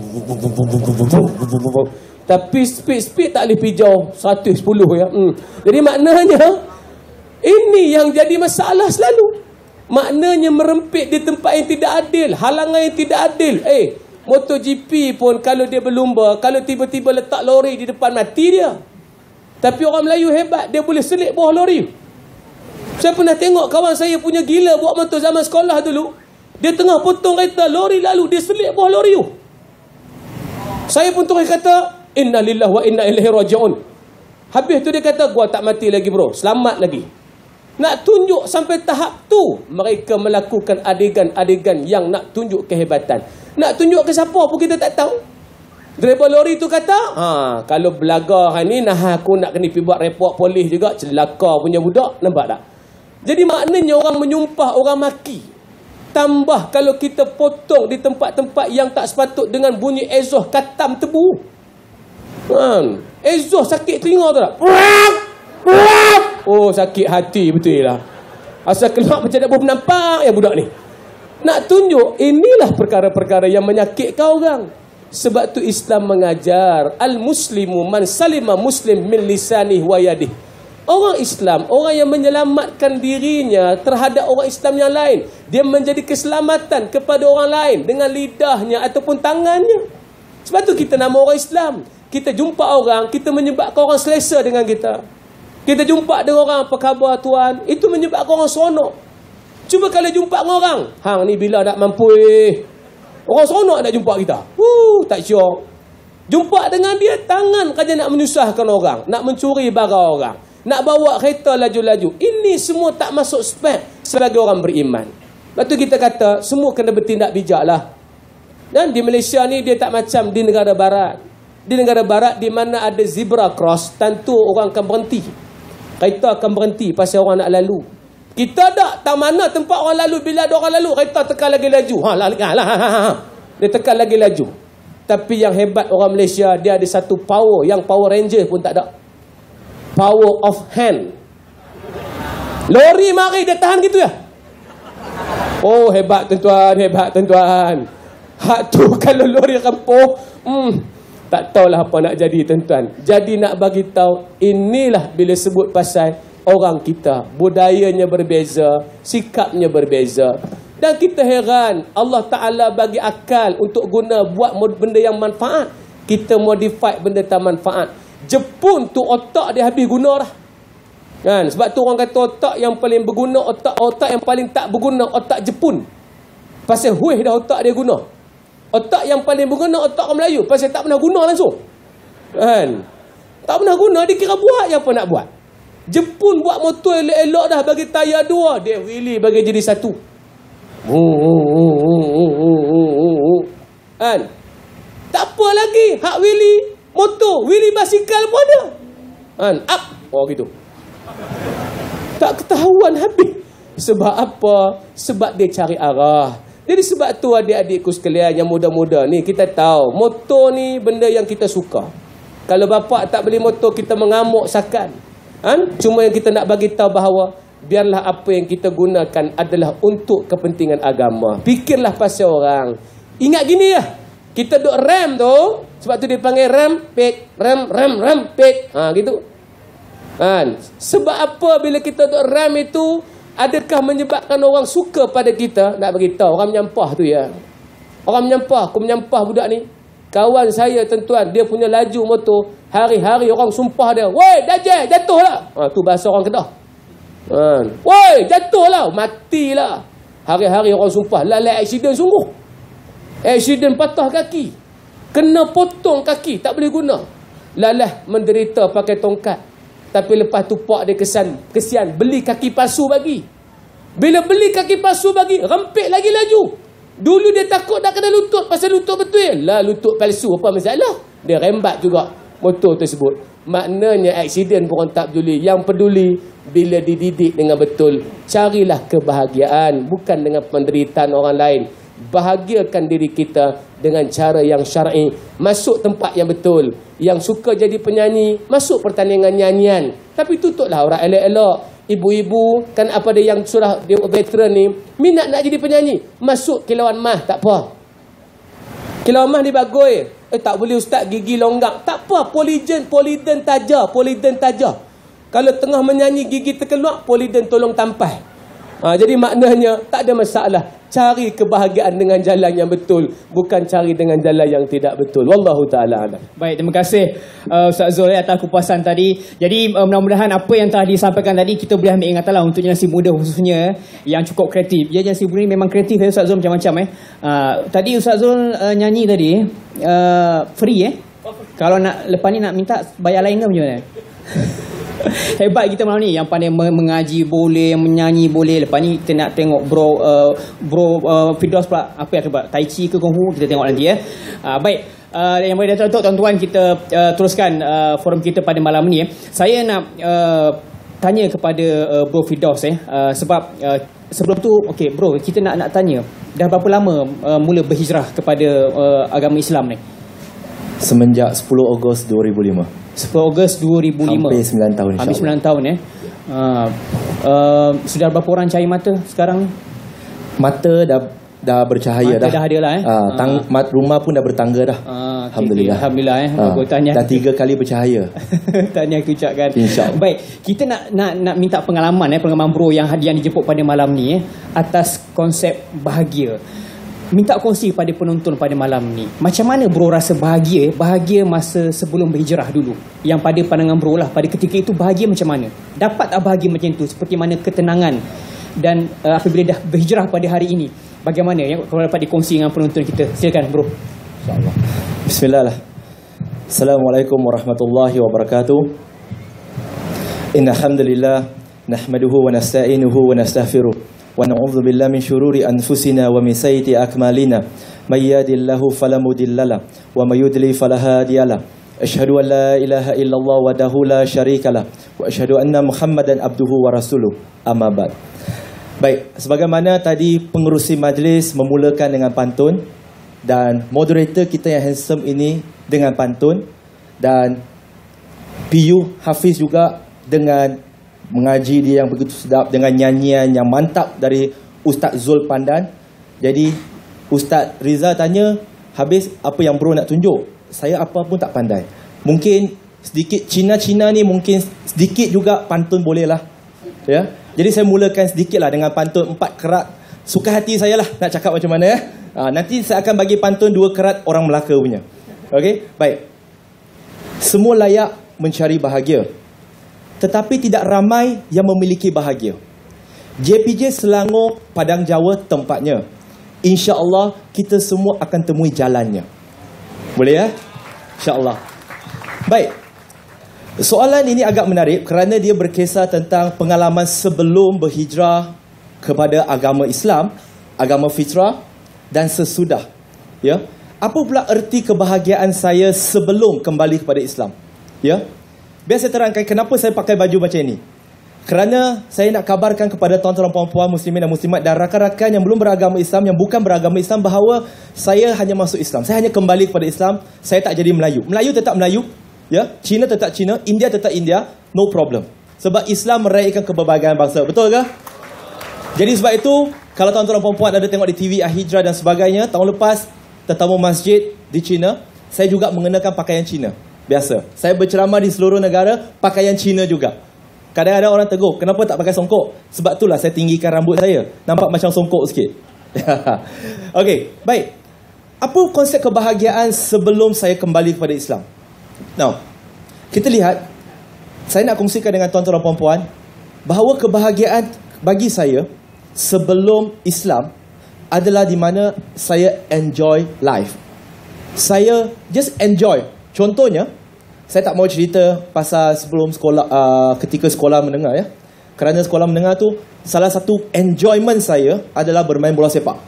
tapi speed-speed tak boleh pijau seratus sepuluh ya. Hmm. Jadi maknanya ini yang jadi masalah selalu. Maknanya merempit di tempat yang tidak adil, halangan yang tidak adil. Eh, MotoGP pun kalau dia berlumba, kalau tiba-tiba letak lori di depan, mati dia. Tapi orang Melayu hebat, dia boleh selit bawah lori. Saya pernah tengok kawan saya punya gila buat motor zaman sekolah dulu. Dia tengah potong kereta, lori lalu, dia selit bawah lori tu. Saya pun terus kata, inna lillahi wa inna ilaihi raji'un. Habis tu dia kata, gua tak mati lagi bro, selamat lagi. Nak tunjuk sampai tahap tu, mereka melakukan adegan-adegan yang nak tunjuk kehebatan. Nak tunjuk ke siapa pun kita tak tahu. Driver lori tu kata, ha, kalau belagar hari ni, nah aku nak kena pergi buat report polis juga, celaka punya budak, nampak tak? Jadi maknanya orang menyumpah, orang maki. Tambah kalau kita potong di tempat-tempat yang tak sepatut dengan bunyi exhaust katam tebu. Kan? Exhaust sakit telinga tu tak? Oh, sakit hati betul lah. Asal keluar macam tak boleh nampak ya budak ni. Nak tunjuk inilah perkara-perkara yang menyakitkan orang. Sebab tu Islam mengajar al-muslimu man salima muslim min lisanih wa yadih. Orang Islam, orang yang menyelamatkan dirinya terhadap orang Islam yang lain, dia menjadi keselamatan kepada orang lain dengan lidahnya ataupun tangannya. Sebab tu kita nama orang Islam. Kita jumpa orang, kita menyebabkan orang selesa dengan kita. Kita jumpa dengan orang, apa khabar tuan? Itu menyebabkan orang seronok. Cuba kalau jumpa dengan orang, hang ni bila nak mampu eh. Orang seronok nak jumpa kita. Huh, tak syok. Jumpa dengan dia, tangan kerja nak menyusahkan orang, nak mencuri barang orang, nak bawa kereta laju-laju. Ini semua tak masuk spek sebagai orang beriman. Lepas tu kita kata, semua kena bertindak bijak lah. Dan di Malaysia ni dia tak macam di negara barat. Di negara barat di mana ada zebra cross, tentu orang akan berhenti. Kereta akan berhenti pasal orang nak lalu. Kita tak, tak mana tempat orang lalu, bila ada orang lalu, kereta tekan lagi laju. Ha, lah, ha, lah, ha, ha, ha. Dia tekan lagi laju. Tapi yang hebat orang Malaysia, dia ada satu power yang Power Ranger pun tak ada. Power of hand. Lori mari dia tahan gitu ya. Oh, hebat tuan-tuan, hebat tuan-tuan. Hak tu kalau lori rempuh, hmm, tak tahulah apa nak jadi tuan-tuan. Jadi nak bagi tahu, inilah bila sebut pasal orang kita, budayanya berbeza, sikapnya berbeza. Dan kita heran, Allah Ta'ala bagi akal untuk guna buat benda yang manfaat. Kita modify benda tak manfaat. Jepun tu otak dia habis guna dah. Kan? Sebab tu orang kata otak yang paling berguna, otak otak yang paling tak berguna, otak Jepun. Pasal huih dah otak dia guna. Otak yang paling berguna, otak orang Melayu. Pasal tak pernah guna langsung. Kan? Tak pernah guna, dia kira buat je apa nak buat. Jepun buat motor elok-elok dah, bagi tayar dua, dia wheelie bagi jadi satu. Kan? Tak apa lagi, hak wheelie motor, wheelie basikal pun ada. Kan? Up. Oh gitu. Tak ketahuan habis. Sebab apa? Sebab dia cari arah. Jadi sebab tu adik-adikku sekalian yang muda-muda ni, kita tahu motor ni benda yang kita suka. Kalau bapak tak beli motor, kita mengamuk sakan. Kan? Cuma yang kita nak bagi tahu bahawa biarlah apa yang kita gunakan adalah untuk kepentingan agama. Fikirlah pasal orang. Ingat gini lah, kita duk rem tu, sebab tu dia panggil rampage, rem, rem, rampage. Ha, gitu. Kan? Sebab apa bila kita duk rem itu, adakah menyebabkan orang suka pada kita? Nak beritahu, orang menyampah tu ya. Orang menyampah, aku menyampah budak ni. Kawan saya tuan-tuan, dia punya laju motor, hari-hari orang sumpah dia, "Woi, dajal, jatuhlah." Ha, tu bahasa orang Kedah. Ha, "Woi, jatuhlah, matilah." Hari-hari orang sumpah, lalai aksiden sungguh. Aksiden patah kaki, kena potong kaki, tak boleh guna. Lalah menderita pakai tongkat. Tapi lepas tu pak dia kesan, kesian, beli kaki palsu bagi. Bila beli kaki palsu bagi, rempit lagi laju. Dulu dia takut nak kena lutut, pasal lutut betul. Lah lutut palsu, apa masalah? Dia rembat juga motor tersebut. Maknanya aksiden pun orang tak peduli. Yang peduli bila dididik dengan betul. Carilah kebahagiaan, bukan dengan penderitaan orang lain. Bahagiakan diri kita dengan cara yang syar'i. Masuk tempat yang betul. Yang suka jadi penyanyi, masuk pertandingan nyanyian. Tapi tutuplah orang elok-elok. Ibu-ibu, kan apa dia yang surah dia veteran ni, minat nak jadi penyanyi, masuk kilauan mah, tak apa. Kilauan mah ni bagus. Eh tak boleh ustaz, gigi longgang. Tak apa, poliden, poliden tajah, poliden tajah. Kalau tengah menyanyi gigi terkeluar, poliden tolong tampai. Ha, jadi maknanya tak ada masalah. Cari kebahagiaan dengan jalan yang betul, bukan cari dengan jalan yang tidak betul. Wallahu ta'ala alam. Baik, terima kasih uh, Ustaz Zul atas kupasan tadi. Jadi uh, mudah-mudahan apa yang telah disampaikan tadi kita boleh ambil ingatanlah untuk generasi muda khususnya yang cukup kreatif. Ya, generasi muda ni memang kreatif ya Ustaz Zul, macam-macam eh. Uh, tadi Ustaz Zul uh, nyanyi tadi uh, free eh. Kalau nak lepas ni nak minta bayar lain ke macam mana? Hebat kita malam ni, yang pandai mengaji boleh, yang menyanyi boleh. Lepas ni kita nak tengok bro uh, bro uh, Firdaus pula apa yang buat, tai chi ke kung fu, kita tengok nanti ya. Uh, baik, uh, yang boleh datang tuan-tuan, kita uh, teruskan uh, forum kita pada malam ni. Saya nak uh, tanya kepada uh, bro Firdaus eh uh, sebab uh, sebelum tu okey bro, kita nak nak tanya dah berapa lama uh, mula berhijrah kepada uh, agama Islam ni? Semenjak sepuluh Ogos dua ribu lima. sepuluh Ogos dua ribu lima. Hampir sembilan tahun insya-Allah. Hampir sembilan tahun eh. Uh, uh, sudah berapa orang cahaya mata sekarang ni? Mata dah dah bercahaya mata dah. dah ada lah eh. Uh, tang, uh. mat, rumah pun dah bertangga dah. Uh, Alhamdulillah. Okay, Alhamdulillah eh. Uh, tanya. dah tiga kali bercahaya. Tanya aku ucapkan. Insya-Allah. Baik, kita nak nak nak minta pengalaman eh pengalaman bro yang yang dijemput pada malam ni eh atas konsep bahagia. Minta kongsi pada penonton pada malam ni. Macam mana bro rasa bahagia? Bahagia masa sebelum berhijrah dulu. Yang pada pandangan bro lah, pada ketika itu bahagia macam mana? Dapat tak bahagia macam tu? Seperti mana ketenangan? Dan uh, apabila dah berhijrah pada hari ini, bagaimana? Yang kalau dapat dikongsi dengan penonton kita. Silakan bro. InsyaAllah. Bismillah. Assalamualaikum warahmatullahi wabarakatuh. Innal hamdalillah nahmaduhu wa nasta'inuhu wa nastaghfiruh. Wa na'udzu billahi min syururi anfusina wa min sayyiati a'malina. May yahdihillahu fala mudhillalah wa may yudlil fala hadiyalah. Asyhadu an la ilaha illallah wahdahu la syarikalah wa asyhadu anna Muhammadan abduhu wa rasuluh. Amma ba'd. Baik, sebagaimana tadi pengerusi majlis memulakan dengan pantun dan moderator kita yang handsome ini dengan pantun, dan P U Hafiz juga dengan mengaji dia yang begitu sedap dengan nyanyian yang mantap dari Ustaz Zul Pandan. Jadi Ustaz Riza tanya, habis apa yang bro nak tunjuk? Saya apa pun tak pandai. Mungkin sedikit Cina-Cina ni, mungkin sedikit juga pantun boleh lah. Ya. Jadi saya mulakan sedikit lah dengan pantun empat kerat. Suka hati saya lah nak cakap macam mana. Ya. Ha, nanti saya akan bagi pantun dua kerat orang Melaka punya. Okey, baik. Semua layak mencari bahagia, tetapi tidak ramai yang memiliki bahagia. J P J Selangor, Padang Jawa tempatnya. InsyaAllah kita semua akan temui jalannya. Boleh ya? InsyaAllah. Baik. Soalan ini agak menarik kerana dia berkisar tentang pengalaman sebelum berhijrah kepada agama Islam, agama fitrah, dan sesudah. Ya. Apa pula erti kebahagiaan saya sebelum kembali kepada Islam? Ya. Biar saya terangkan kenapa saya pakai baju macam ini. Kerana saya nak kabarkan kepada tuan-tuan puan-puan muslimin dan muslimat dan rakan-rakan yang belum beragama Islam, yang bukan beragama Islam, bahawa saya hanya masuk Islam. Saya hanya kembali kepada Islam. Saya tak jadi Melayu. Melayu tetap Melayu. Ya, Cina tetap Cina. India tetap India. No problem. Sebab Islam meraihkan keberbahagiaan bangsa. Betul ke? Jadi sebab itu, kalau tuan-tuan dan puan-puan ada tengok di T V Al-Hijrah dan sebagainya, tahun lepas tetamu masjid di China, saya juga mengenakan pakaian Cina. Biasa. Saya berceramah di seluruh negara, pakaian Cina juga. Kadang-kadang orang tegur, kenapa tak pakai songkok? Sebab itulah saya tinggikan rambut saya. Nampak macam songkok sikit. Okey, baik. Apa konsep kebahagiaan sebelum saya kembali kepada Islam? Now, kita lihat, saya nak kongsikan dengan tuan-tuan dan puan-puan, bahawa kebahagiaan bagi saya sebelum Islam adalah di mana saya enjoy life. Saya just enjoy. Contohnya, saya tak mau cerita pasal sebelum sekolah, uh, ketika sekolah menengah ya. Kerana sekolah menengah tu, salah satu enjoyment saya adalah bermain bola sepak.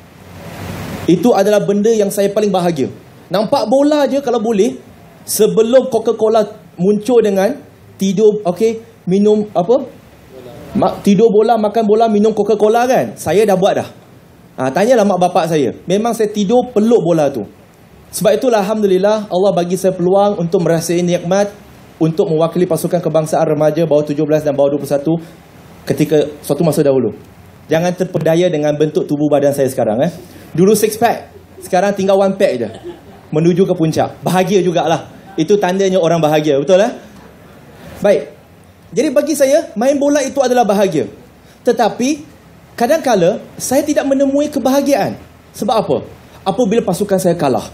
Itu adalah benda yang saya paling bahagia. Nampak bola je kalau boleh, sebelum Coca-Cola muncul dengan tidur, okey, minum apa? Ma- tidur bola, makan bola, minum Coca-Cola kan. Saya dah buat dah. Ha, tanyalah mak bapak saya. Memang saya tidur peluk bola tu. Sebab itulah Alhamdulillah Allah bagi saya peluang untuk merasai nikmat untuk mewakili pasukan kebangsaan remaja bawah tujuh belas dan bawah dua puluh satu ketika suatu masa dahulu. Jangan terpedaya dengan bentuk tubuh badan saya sekarang eh. Dulu six pack, sekarang tinggal one pack je. Menuju ke puncak. Bahagia jugalah. Itu tandanya orang bahagia, betul eh? Baik. Jadi bagi saya, main bola itu adalah bahagia. Tetapi, kadang-kala saya tidak menemui kebahagiaan. Sebab apa? Apabila pasukan saya kalah.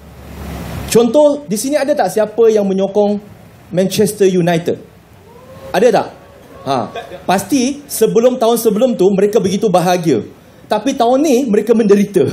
Contoh, di sini ada tak siapa yang menyokong Manchester United? Ada tak? Ha, pasti sebelum tahun sebelum tu mereka begitu bahagia. Tapi tahun ni mereka menderita.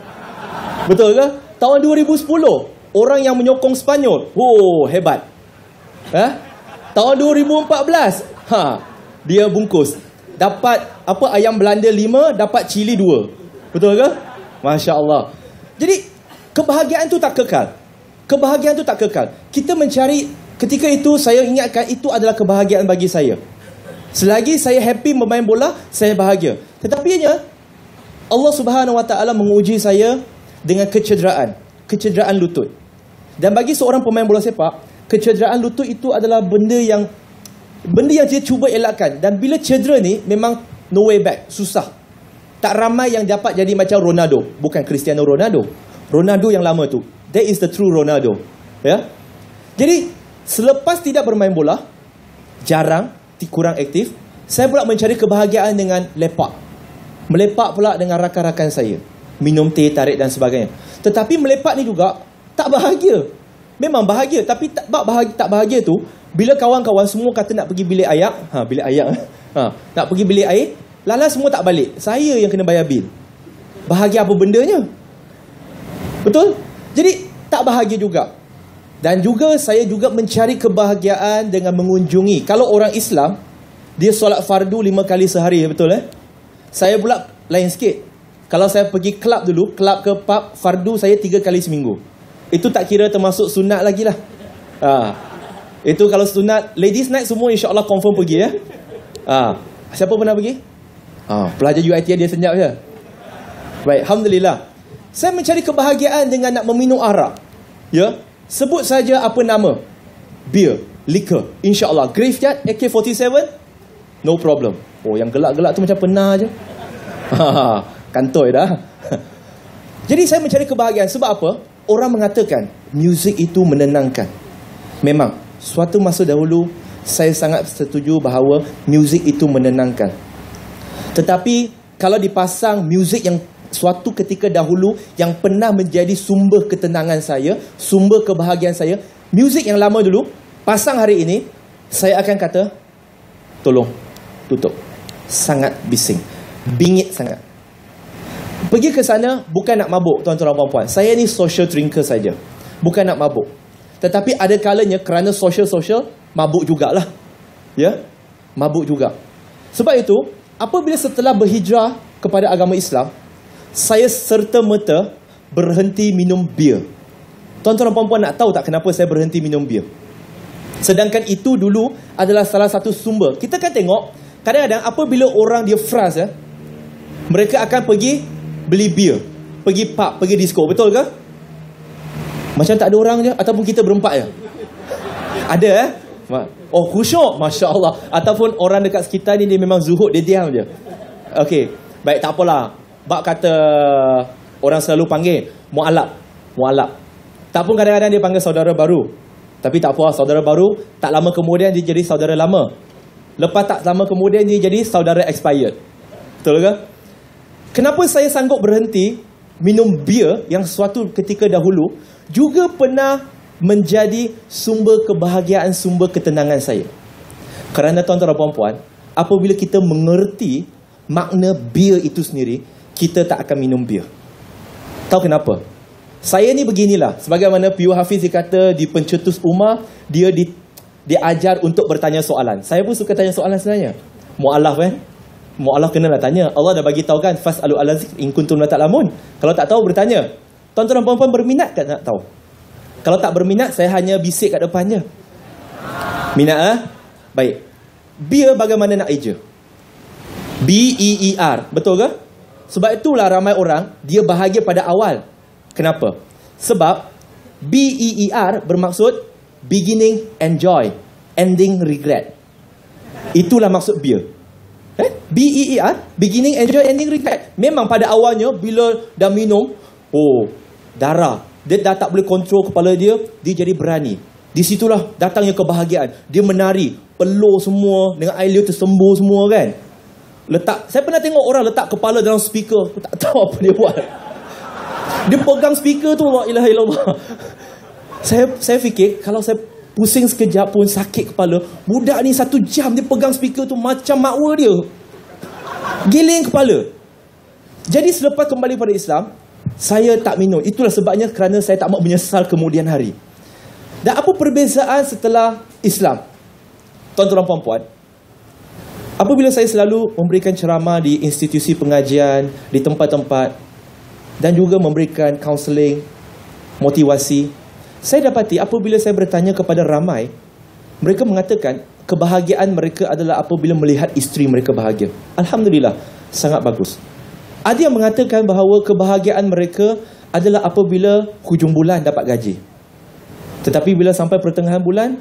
Betul ke? Tahun dua ribu sepuluh, orang yang menyokong Spanyol, oh hebat. Ha? Tahun dua ribu empat belas, ha, dia bungkus. Dapat apa, ayam Belanda lima, dapat cili dua. Betul ke? Masya Allah. Jadi, kebahagiaan tu tak kekal. Kebahagiaan tu tak kekal. Kita mencari, ketika itu saya ingatkan itu adalah kebahagiaan bagi saya. Selagi saya happy bermain bola, saya bahagia. Tetapi Allah Subhanahu Wa Taala menguji saya dengan kecederaan, kecederaan lutut. Dan bagi seorang pemain bola sepak, kecederaan lutut itu adalah benda yang benda yang dia cuba elakkan. Dan bila cedera ni, memang no way back, susah. Tak ramai yang dapat jadi macam Ronaldo. Bukan Cristiano Ronaldo, Ronaldo yang lama tu. That is the true Ronaldo. Ya. Jadi selepas tidak bermain bola, jarang, kurang aktif, saya pula mencari kebahagiaan dengan lepak. Melepak pula dengan rakan-rakan saya, minum teh, tarik dan sebagainya. Tetapi melepak ni juga tak bahagia. Memang bahagia, tapi tak bahagia, tak bahagia tu bila kawan-kawan semua kata nak pergi bilik air, ha, bilik air, ha, nak pergi bilik air, lala semua tak balik. Saya yang kena bayar bil. Bahagia apa bendanya? Betul? Jadi tak bahagia juga. Dan juga saya juga mencari kebahagiaan dengan mengunjungi. Kalau orang Islam, dia solat fardu lima kali sehari, betul eh? Saya pula lain sikit. Kalau saya pergi kelab dulu, kelab ke pub, fardu saya tiga kali seminggu. Itu tak kira termasuk sunat lagi lah. Ha. Itu kalau sunat, ladies night semua insya-Allah confirm pergi ya. Ha. Siapa pernah pergi? Ha. Pelajar U I T dia senyap je. Baik, Alhamdulillah. Saya mencari kebahagiaan dengan nak meminum arak. Ya. Sebut saja apa nama. Beer, liquor, insya-Allah. Graveyard, A K empat tujuh, no problem. Oh, yang gelak-gelak tu macam pernah je. Ha. Kantoi dah. Jadi saya mencari kebahagiaan. Sebab apa? Orang mengatakan muzik itu menenangkan. Memang suatu masa dahulu saya sangat setuju bahawa muzik itu menenangkan. Tetapi kalau dipasang muzik yang suatu ketika dahulu yang pernah menjadi sumber ketenangan saya, sumber kebahagiaan saya, muzik yang lama dulu, pasang hari ini, saya akan kata, tolong tutup. Sangat bising, bingit sangat. Pergi ke sana bukan nak mabuk, tuan-tuan dan puan-puan. Saya ni social drinker saja, bukan nak mabuk. Tetapi ada kalanya kerana social-social, mabuk jugalah. Ya, mabuk juga. Sebab itu, apabila setelah berhijrah kepada agama Islam, saya serta-merta berhenti minum bir. Tuan-tuan dan puan-puan nak tahu tak kenapa saya berhenti minum bir? Sedangkan itu dulu adalah salah satu sumber. Kita kan tengok, kadang-kadang apabila orang dia frust, ya, mereka akan pergi beli bir, pergi pub, pergi disco, betul ke? Macam tak ada orang je, ataupun kita berempat je. Ada eh? Oh khusyuk, Masya Allah. Ataupun orang dekat sekitar ni dia memang zuhud, dia diam je. Okey, baik, tak apalah. Bak kata orang selalu panggil mu'alab, mu'alab. Tak pun kadang-kadang dia panggil saudara baru. Tapi tak apa, saudara baru, tak lama kemudian dia jadi saudara lama. Lepas tak lama kemudian dia jadi saudara expired. Betul ke? Kenapa saya sanggup berhenti minum bir yang suatu ketika dahulu juga pernah menjadi sumber kebahagiaan, sumber ketenangan saya? Kerana tuan-tuan dan puan-puan, apabila kita mengerti makna bir itu sendiri, kita tak akan minum bir. Tahu kenapa? Saya ni beginilah. Sebagaimana P U Hafiz dikata di pencetus Umar, dia di, diajar untuk bertanya soalan. Saya pun suka tanya soalan sebenarnya. Mu'alaf eh. Mu'alaf kenalah tanya. Allah dah bagi tahu kan, fas'alu ala zikr in kuntum la ta'lamun. Kalau tak tahu bertanya. Tuan-tuan dan puan-puan berminat tak nak tahu? Kalau tak berminat, saya hanya bisik kat depannya. Minat ah? Baik. Bir bagaimana nak eja? B E E R. Betul ke? Sebab itulah ramai orang dia bahagia pada awal. Kenapa? Sebab B E E R bermaksud beginning enjoy, ending regret. Itulah maksud beer. Eh? B E E R, beginning enjoy, ending regret. Memang pada awalnya bila dah minum, oh, darah, dia dah tak boleh kontrol kepala dia, dia jadi berani. Di situlah datangnya kebahagiaan. Dia menari, peluh semua, dengan air liur tersembur semua kan. Letak, saya pernah tengok orang letak kepala dalam speaker, aku tak tahu apa dia buat. Dia pegang speaker tu, la ilaha illallah. Saya saya fikir kalau saya pusing sekejap pun sakit kepala, budak ni satu jam dia pegang speaker tu macam makwa dia. Giling kepala. Jadi selepas kembali pada Islam, saya tak minum. Itulah sebabnya kerana saya tak mahu menyesal kemudian hari. Dan apa perbezaan setelah Islam? Tuan-tuan dan puan-puan, apabila saya selalu memberikan ceramah di institusi pengajian, di tempat-tempat, dan juga memberikan kaunseling, motivasi, saya dapati apabila saya bertanya kepada ramai, mereka mengatakan kebahagiaan mereka adalah apabila melihat isteri mereka bahagia. Alhamdulillah, sangat bagus. Ada yang mengatakan bahawa kebahagiaan mereka adalah apabila hujung bulan dapat gaji. Tetapi bila sampai pertengahan bulan,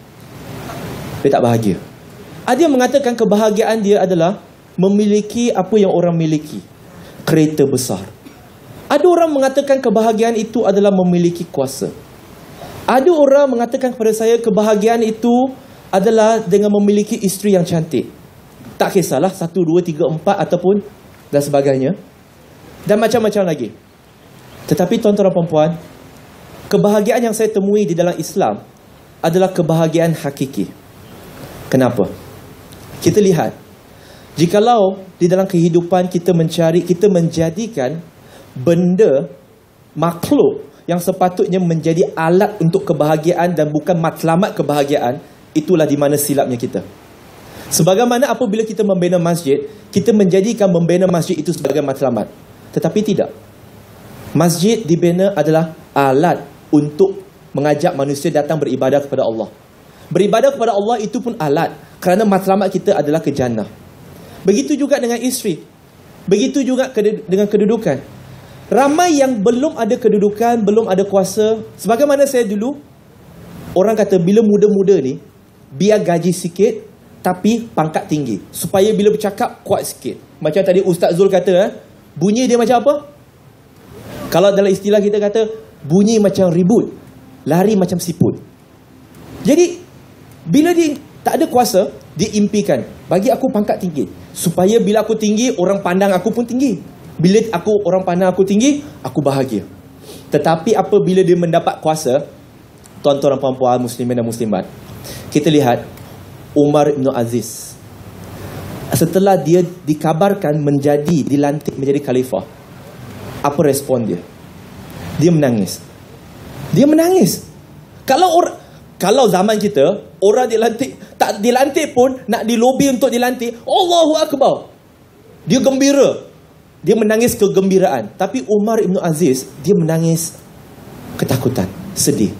dia tak bahagia. Ada yang mengatakan kebahagiaan dia adalah memiliki apa yang orang miliki, kereta besar. Ada orang mengatakan kebahagiaan itu adalah memiliki kuasa. Ada orang mengatakan kepada saya kebahagiaan itu adalah dengan memiliki isteri yang cantik. Tak kisahlah, satu, dua, tiga, empat ataupun dan sebagainya. Dan macam-macam lagi. Tetapi tuan-tuan dan puan-puan, kebahagiaan yang saya temui di dalam Islam adalah kebahagiaan hakiki. Kenapa? Kita lihat, jikalau di dalam kehidupan kita mencari, kita menjadikan benda, makhluk yang sepatutnya menjadi alat untuk kebahagiaan dan bukan matlamat kebahagiaan, itulah di mana silapnya kita. Sebagaimana apabila kita membina masjid, kita menjadikan membina masjid itu sebagai matlamat. Tetapi tidak. Masjid dibina adalah alat untuk mengajak manusia datang beribadah kepada Allah. Beribadah kepada Allah itu pun alat, kerana matlamat kita adalah ke jannah. Begitu juga dengan isteri. Begitu juga dengan kedudukan. Ramai yang belum ada kedudukan, belum ada kuasa. Sebagaimana saya dulu, orang kata bila muda-muda ni, biar gaji sikit, tapi pangkat tinggi. Supaya bila bercakap, kuat sikit. Macam tadi Ustaz Zul kata, eh, bunyi dia macam apa? Kalau dalam istilah kita kata, bunyi macam ribut, lari macam siput. Jadi, bila dia tak ada kuasa, dia impikan, bagi aku pangkat tinggi. Supaya bila aku tinggi, orang pandang aku pun tinggi. Bila aku orang pandang aku tinggi, aku bahagia. Tetapi apabila dia mendapat kuasa, tuan-tuan dan puan-puan, muslimin dan muslimat, kita lihat Umar bin Aziz. Setelah dia dikabarkan menjadi, dilantik menjadi khalifah, apa respon dia? Dia menangis. Dia menangis. Kalau orang, kalau zaman kita, orang dilantik, tak dilantik pun, nak dilobi untuk dilantik, Allahu Akbar. Dia gembira. Dia menangis kegembiraan. Tapi Umar bin Aziz, dia menangis ketakutan, sedih.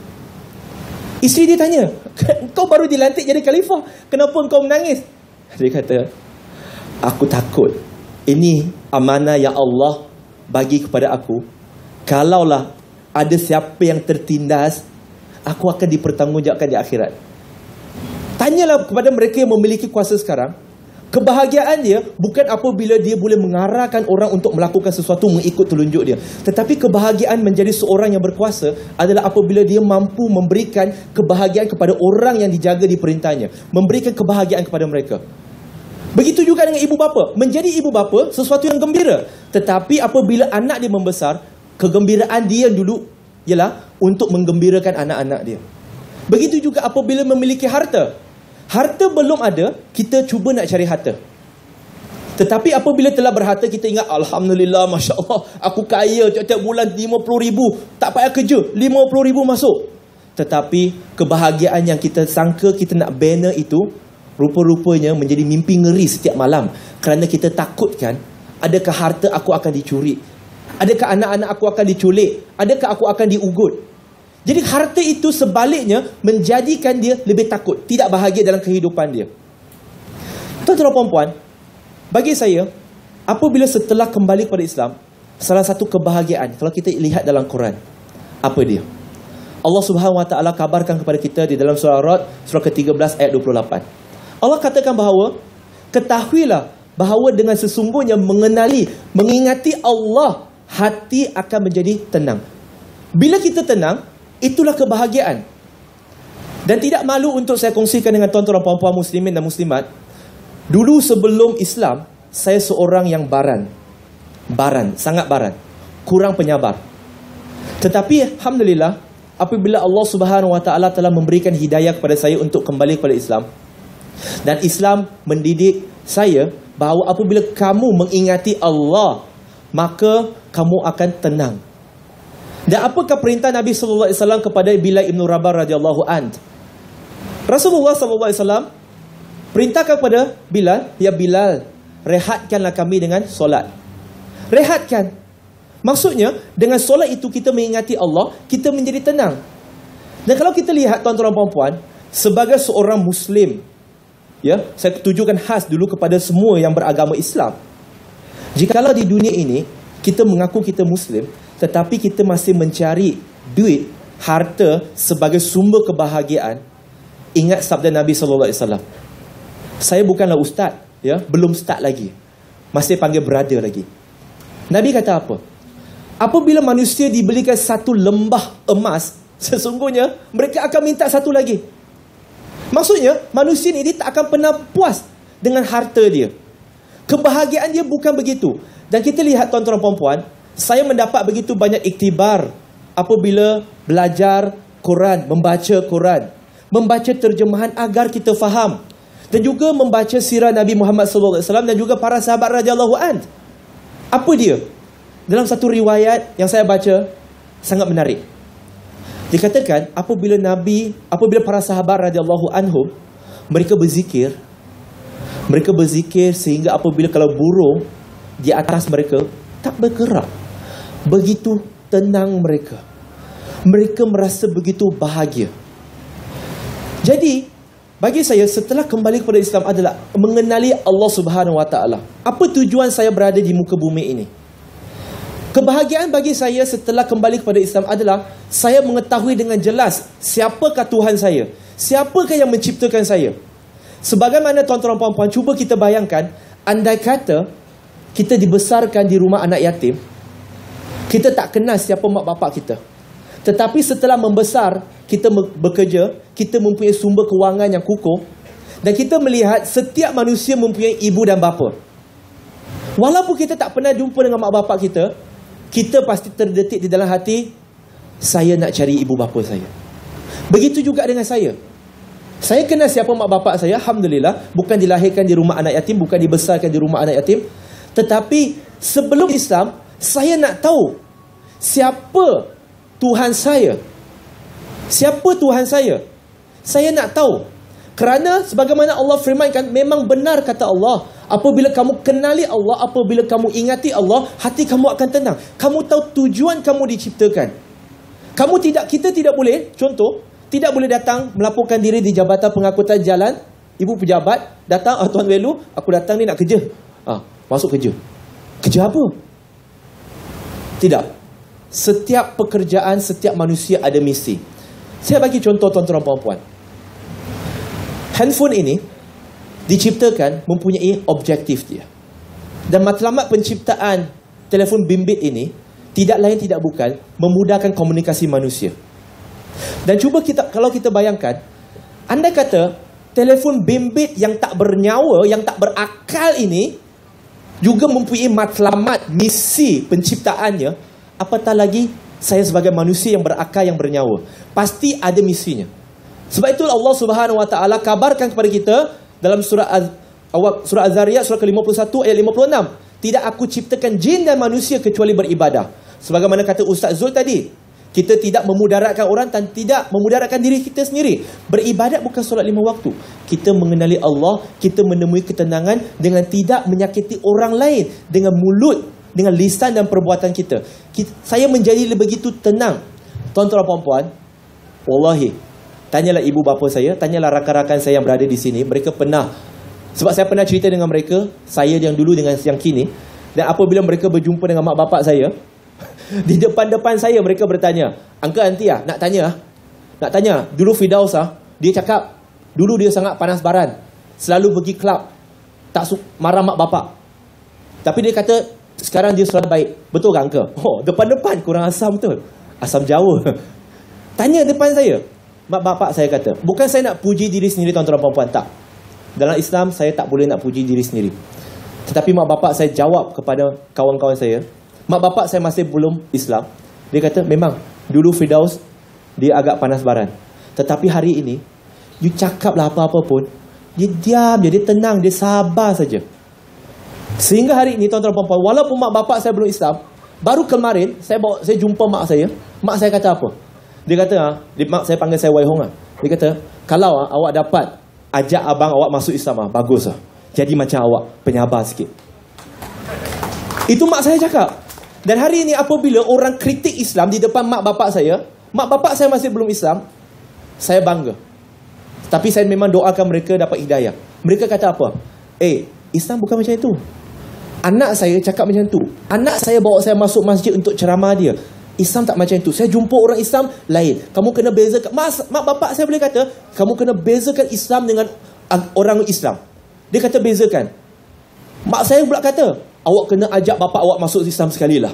Isteri dia tanya, kau baru dilantik jadi khalifah, kenapa kau menangis? Dia kata, aku takut. Ini amanah yang Allah bagi kepada aku. Kalaulah ada siapa yang tertindas, aku akan dipertanggungjawabkan di akhirat. Tanyalah kepada mereka yang memiliki kuasa sekarang, kebahagiaan dia bukan apabila dia boleh mengarahkan orang untuk melakukan sesuatu mengikut telunjuk dia. Tetapi kebahagiaan menjadi seorang yang berkuasa adalah apabila dia mampu memberikan kebahagiaan kepada orang yang dijaga di perintahnya, memberikan kebahagiaan kepada mereka. Begitu juga dengan ibu bapa. Menjadi ibu bapa sesuatu yang gembira. Tetapi apabila anak dia membesar, kegembiraan dia dulu ialah untuk menggembirakan anak-anak dia. Begitu juga apabila memiliki harta. Harta belum ada, kita cuba nak cari harta. Tetapi apabila telah berharta, kita ingat, Alhamdulillah, Masya Allah, aku kaya tiap-tiap bulan lima puluh ribu. Tak payah kerja, lima puluh ribu masuk. Tetapi kebahagiaan yang kita sangka kita nak banner itu, rupa-rupanya menjadi mimpi ngeri setiap malam. Kerana kita takutkan, adakah harta aku akan dicuri? Adakah anak-anak aku akan diculik? Adakah aku akan diugut? Jadi harta itu sebaliknya menjadikan dia lebih takut, tidak bahagia dalam kehidupan dia. Tuan-tuan dan puan-puan, bagi saya, apabila setelah kembali kepada Islam, salah satu kebahagiaan, kalau kita lihat dalam Quran, apa dia? Allah Subhanahu Wa Taala kabarkan kepada kita di dalam surah Ar-Ra'd, surah ke tiga belas ayat dua puluh lapan. Allah katakan bahawa, ketahuilah bahawa dengan sesungguhnya mengenali, mengingati Allah, hati akan menjadi tenang. Bila kita tenang, itulah kebahagiaan. Dan tidak malu untuk saya kongsikan dengan tuan-tuan dan puan-puan muslimin dan muslimat. Dulu sebelum Islam, saya seorang yang baran. Baran, sangat baran. Kurang penyabar. Tetapi Alhamdulillah, apabila Allah Subhanahu Wa Taala telah memberikan hidayah kepada saya untuk kembali kepada Islam, dan Islam mendidik saya bahawa apabila kamu mengingati Allah, maka kamu akan tenang. Dan apakah perintah Nabi sallallahu alaihi wasallam kepada Bilal ibn Rabah radhiyallahu an? Rasulullah sallallahu alaihi wasallam perintahkan kepada Bilal, ya Bilal, rehatkanlah kami dengan solat. Rehatkan. Maksudnya, dengan solat itu kita mengingati Allah, kita menjadi tenang. Dan kalau kita lihat tuan-tuan dan puan-puan, sebagai seorang Muslim, ya, saya tujukan khas dulu kepada semua yang beragama Islam. Jikalau di dunia ini kita mengaku kita Muslim, tetapi kita masih mencari duit, harta sebagai sumber kebahagiaan, ingat sabda Nabi sallallahu alaihi wasallam. Saya bukanlah ustaz, ya, belum start lagi. Masih panggil brother lagi. Nabi kata apa? Apabila manusia diberikan satu lembah emas, sesungguhnya mereka akan minta satu lagi. Maksudnya, manusia ini tak akan pernah puas dengan harta dia. Kebahagiaan dia bukan begitu. Dan kita lihat tuan-tuan dan puan-puan, saya mendapat begitu banyak iktibar apabila belajar Quran, membaca Quran, membaca terjemahan agar kita faham, dan juga membaca sirah Nabi Muhammad sallallahu alaihi wasallam dan juga para sahabat radhiyallahu an. Apa dia? Dalam satu riwayat yang saya baca sangat menarik. Dikatakan apabila Nabi, apabila para sahabat radhiyallahu anhum, mereka berzikir, mereka berzikir sehingga apabila kalau burung di atas mereka tak bergerak, begitu tenang mereka. Mereka merasa begitu bahagia. Jadi, bagi saya setelah kembali kepada Islam adalah mengenali Allah Subhanahu Wa Taala. Apa tujuan saya berada di muka bumi ini? Kebahagiaan bagi saya setelah kembali kepada Islam adalah saya mengetahui dengan jelas siapakah Tuhan saya, siapakah yang menciptakan saya. Sebagaimana tuan-tuan dan puan-puan, cuba kita bayangkan, andai kata kita dibesarkan di rumah anak yatim, kita tak kenal siapa mak bapak kita. Tetapi setelah membesar, kita bekerja, kita mempunyai sumber kewangan yang kukuh, dan kita melihat setiap manusia mempunyai ibu dan bapa. Walaupun kita tak pernah jumpa dengan mak bapak kita, kita pasti terdetik di dalam hati, saya nak cari ibu bapa saya. Begitu juga dengan saya. Saya kenal siapa mak bapak saya, Alhamdulillah. Bukan dilahirkan di rumah anak yatim, bukan dibesarkan di rumah anak yatim. Tetapi sebelum Islam, saya nak tahu siapa Tuhan saya. Siapa Tuhan saya? Saya nak tahu. Kerana sebagaimana Allah firmankan, memang benar kata Allah, apabila kamu kenali Allah, apabila kamu ingati Allah, hati kamu akan tenang. Kamu tahu tujuan kamu diciptakan. Kamu tidak, kita tidak boleh, contoh, tidak boleh datang melaporkan diri di Jabatan Pengangkutan Jalan. Ibu pejabat datang, ah, Tuan Welu, aku datang ni nak kerja. Ah, masuk kerja. Kerja apa? Tidak. Setiap pekerjaan, setiap manusia ada misi. Saya bagi contoh tuan-tuan dan puan-puan. Handphone ini diciptakan mempunyai objektif dia. Dan matlamat penciptaan telefon bimbit ini tidak lain tidak bukan memudahkan komunikasi manusia. Dan cuba kita, kalau kita bayangkan, andai kata telefon bimbit yang tak bernyawa, yang tak berakal ini juga mempunyai matlamat misi penciptaannya, apatah lagi saya sebagai manusia yang berakal, yang bernyawa. Pasti ada misinya. Sebab itu Allah Subhanahu Wa Taala kabarkan kepada kita dalam surah Az, surah Az-Zariyat surah ke lima puluh satu ayat lima puluh enam, tidak aku ciptakan jin dan manusia kecuali beribadah. Sebagaimana kata Ustaz Zul tadi, kita tidak memudaratkan orang dan tidak memudaratkan diri kita sendiri. Beribadat bukan solat lima waktu. Kita mengenali Allah, kita menemui ketenangan dengan tidak menyakiti orang lain, dengan mulut, dengan lisan dan perbuatan kita. kita saya menjadi begitu tenang. Tuan-tuan dan puan-puan, wallahi, tanyalah ibu bapa saya, tanyalah rakan-rakan saya yang berada di sini. Mereka pernah, sebab saya pernah cerita dengan mereka, saya yang dulu dengan yang kini. Dan apabila mereka berjumpa dengan mak bapak saya, di depan-depan saya mereka bertanya, Uncle, auntie ah, nak tanya ah, nak tanya, dulu Firdaus ah, dia cakap, dulu dia sangat panas baran, selalu pergi kelab, tak su- marah mak bapak. Tapi dia kata, sekarang dia selalu baik. Betul ke Uncle? Oh, depan-depan, kurang asam betul. Asam Jawa. Tanya depan saya. Mak bapak saya kata, bukan saya nak puji diri sendiri tuan-tuan dan puan-puan, tak. Dalam Islam, saya tak boleh nak puji diri sendiri. Tetapi mak bapak saya jawab kepada kawan-kawan saya, mak bapak saya masih belum Islam. Dia kata, memang dulu Firdaus dia agak panas baran. Tetapi hari ini, you cakaplah apa-apa pun, dia diam je, dia tenang, dia sabar saja. Sehingga hari ini tuan-tuan dan puan-puan, walaupun mak bapak saya belum Islam, baru kemarin saya bawa, saya jumpa mak saya. Mak saya kata apa? Dia kata, ha, dia, mak saya panggil saya Wai Hong. Ha. Dia kata, kalau ha, awak dapat ajak abang awak masuk Islam, ha, bagus. Ha. Jadi macam awak, penyabar sikit. Itu mak saya cakap. Dan hari ini apabila orang kritik Islam di depan mak bapak saya, mak bapak saya masih belum Islam, saya bangga. Tapi saya memang doakan mereka dapat hidayah. Mereka kata apa? Eh, Islam bukan macam itu. Anak saya cakap macam tu. Anak saya bawa saya masuk masjid untuk ceramah dia. Islam tak macam itu. Saya jumpa orang Islam lain. Kamu kena bezakan. Mak, mak bapak saya boleh kata, kamu kena bezakan Islam dengan orang Islam. Dia kata bezakan. Mak saya pula kata, awak kena ajak bapak awak masuk Islam sekali lah.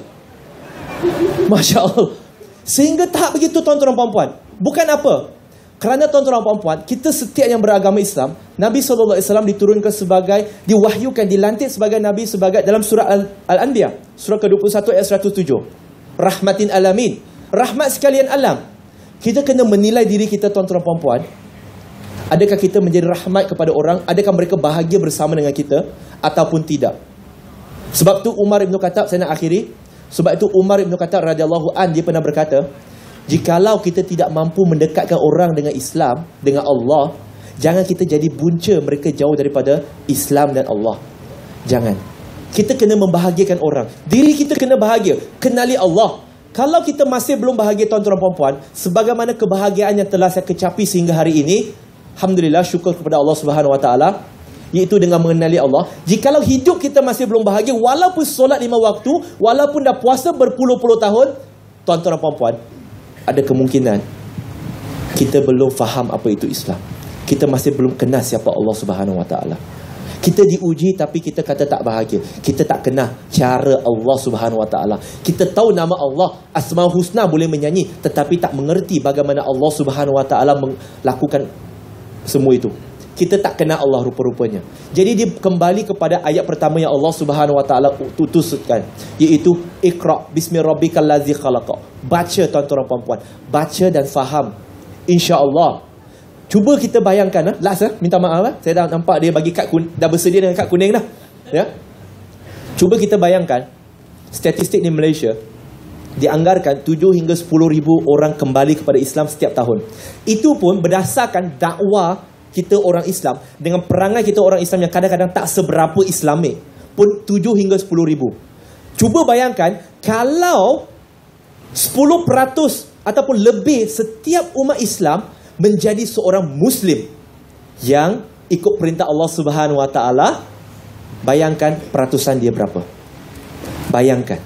Masya Allah. Sehingga tak begitu tuan-tuan dan puan-puan. Bukan apa? Kerana tuan-tuan dan puan-puan, kita setiap yang beragama Islam, Nabi sallallahu alaihi wasallam diturunkan sebagai, diwahyukan, dilantik sebagai Nabi sebagai dalam surah Al-Anbiya, surah ke dua puluh satu ayat seratus tujuh. Rahmatin alamin. Rahmat sekalian alam. Kita kena menilai diri kita tuan-tuan dan puan-puan. Adakah kita menjadi rahmat kepada orang? Adakah mereka bahagia bersama dengan kita? Ataupun tidak? Sebab tu Umar Ibn Khattab, saya nak akhiri. Sebab itu Umar Ibn Khattab radhiyallahu an, dia pernah berkata, jikalau kita tidak mampu mendekatkan orang dengan Islam, dengan Allah, jangan kita jadi punca mereka jauh daripada Islam dan Allah. Jangan. Kita kena membahagiakan orang. Diri kita kena bahagia. Kenali Allah. Kalau kita masih belum bahagia tuan-tuan dan puan-puan, sebagaimana kebahagiaan yang telah saya kecapi sehingga hari ini, alhamdulillah, syukur kepada Allah Subhanahu Wa Taala, iaitu dengan mengenali Allah. Jikalau hidup kita masih belum bahagia, walaupun solat lima waktu, walaupun dah puasa berpuluh-puluh tahun, tuan-tuan dan puan-puan, ada kemungkinan kita belum faham apa itu Islam. Kita masih belum kenal siapa Allah Subhanahu Wa Taala. Kita diuji tapi kita kata tak bahagia. Kita tak kenal cara Allah Subhanahu Wa Taala. Kita tahu nama Allah, Asmaul Husna, boleh menyanyi, tetapi tak mengerti bagaimana Allah Subhanahu Wa Taala melakukan semua itu. Kita tak kenal Allah rupa-rupanya. Jadi dia kembali kepada ayat pertama yang Allah Subhanahu Wa Taala tutuskan, iaitu Iqra bismi rabbikal ladzi khalaq. Baca tuan-tuan dan puan-puan, baca dan faham. Insya-Allah. Cuba kita bayangkan, ha? Last, ha? Minta maaf, ha? Saya dah nampak dia bagi kad kuning, dah bersedia dengan kad kuning dah. Ya. Cuba kita bayangkan, statistik di Malaysia dianggarkan tujuh hingga sepuluh ribu orang kembali kepada Islam setiap tahun. Itu pun berdasarkan dakwah kita orang Islam dengan perangai kita orang Islam yang kadang-kadang tak seberapa Islamik, pun tujuh hingga sepuluh ribu. Cuba bayangkan kalau sepuluh peratus ataupun lebih setiap umat Islam menjadi seorang Muslim yang ikut perintah Allah Subhanahu Wa Taala, bayangkan peratusan dia berapa. Bayangkan.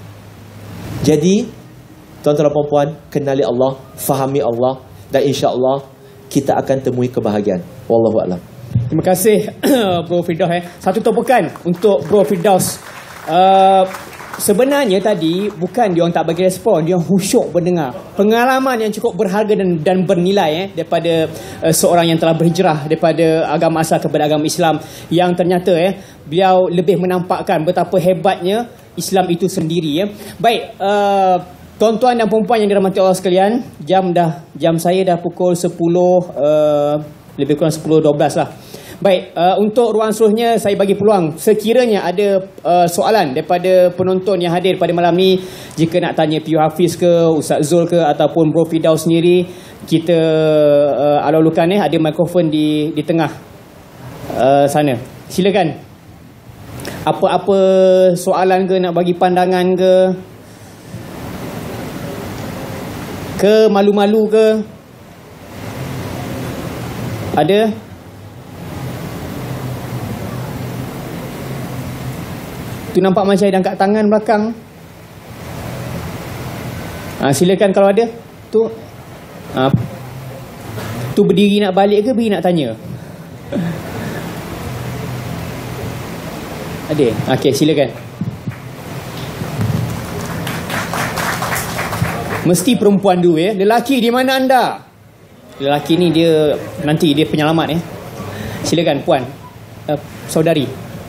Jadi tuan-tuan dan puan-puan, kenali Allah, fahami Allah, dan insya-Allah kita akan temui kebahagiaan. Wallahu a'lam. Terima kasih Bro Firdaus. Eh. Satu tepukan untuk Bro Firdaus. Uh, sebenarnya tadi bukan dia orang tak bagi respon, dia orang khusyuk mendengar. Pengalaman yang cukup berharga dan, dan bernilai eh, daripada uh, seorang yang telah berhijrah daripada agama asal kepada agama Islam, yang ternyata eh, beliau lebih menampakkan betapa hebatnya Islam itu sendiri. Eh. Baik, uh, tuan-tuan dan perempuan yang dirahmati Allah sekalian, jam dah jam saya dah pukul sepuluh, uh, lebih kurang sepuluh dua belas lah. Baik, uh, untuk ruang seterusnya saya bagi peluang sekiranya ada uh, soalan daripada penonton yang hadir pada malam ni, jika nak tanya P U Hafiz ke, Ustaz Zul ke, ataupun Bro Firdaus sendiri, kita uh, alulukan eh, ada mikrofon di di tengah uh, sana. Silakan. Apa-apa soalan ke, nak bagi pandangan ke, ke malu-malu ke? Ada? Tu nampak macam ada angkat tangan belakang. Ha, silakan kalau ada. Tu ha, tu berdiri nak balik ke berdiri nak tanya? Ada? Okey, silakan. Mesti perempuan dulu ya. Lelaki di mana anda? Lelaki ni dia nanti dia penyelamat ya. Silakan puan. Uh, saudari.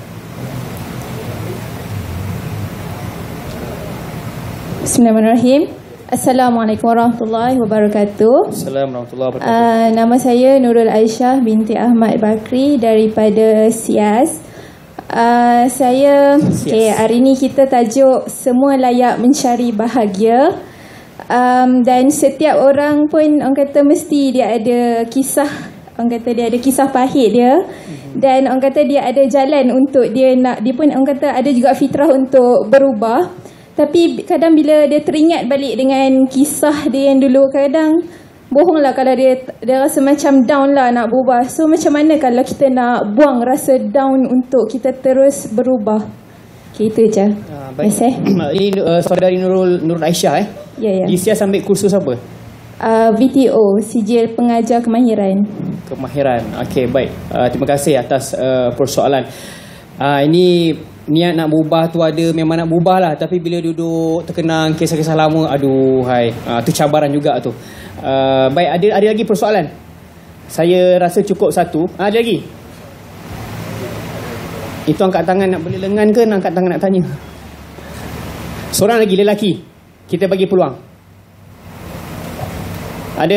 Bismillahirrahmanirrahim. Assalamualaikum warahmatullahi wabarakatuh. Assalamualaikum warahmatullahi wabarakatuh. Uh, nama saya Nurul Aisyah binti Ahmad Bakri daripada Sias. Uh, saya okay, hari ni kita tajuk semua layak mencari bahagia. Um, dan setiap orang pun orang kata mesti dia ada kisah, orang kata dia ada kisah pahit dia, dan orang kata dia ada jalan untuk dia nak, dia pun orang kata ada juga fitrah untuk berubah. Tapi kadang bila dia teringat balik dengan kisah dia yang dulu, kadang bohong lah kalau dia dia rasa macam down lah nak berubah. So macam mana kalau kita nak buang rasa down untuk kita terus berubah? Okay, itu je. Ah, baik. Yes, eh? Ini uh, saudari Nurul Nurul Aisyah eh. Ya, ya. Di Sias ambil kursus apa? Uh, V T O, Sijil Pengajar Kemahiran. Kemahiran. Okey, baik. Uh, terima kasih atas uh, persoalan. Uh, ini niat nak berubah tu ada, memang nak berubah lah. Tapi bila duduk terkenang kisah-kisah lama, aduh hai. Uh, tu cabaran juga tu. Uh, baik, ada ada lagi persoalan? Saya rasa cukup satu. Uh, ada lagi? Itu angkat tangan nak beli lengan ke, nak angkat tangan nak tanya? Seorang lagi lelaki. Kita bagi peluang. Ada?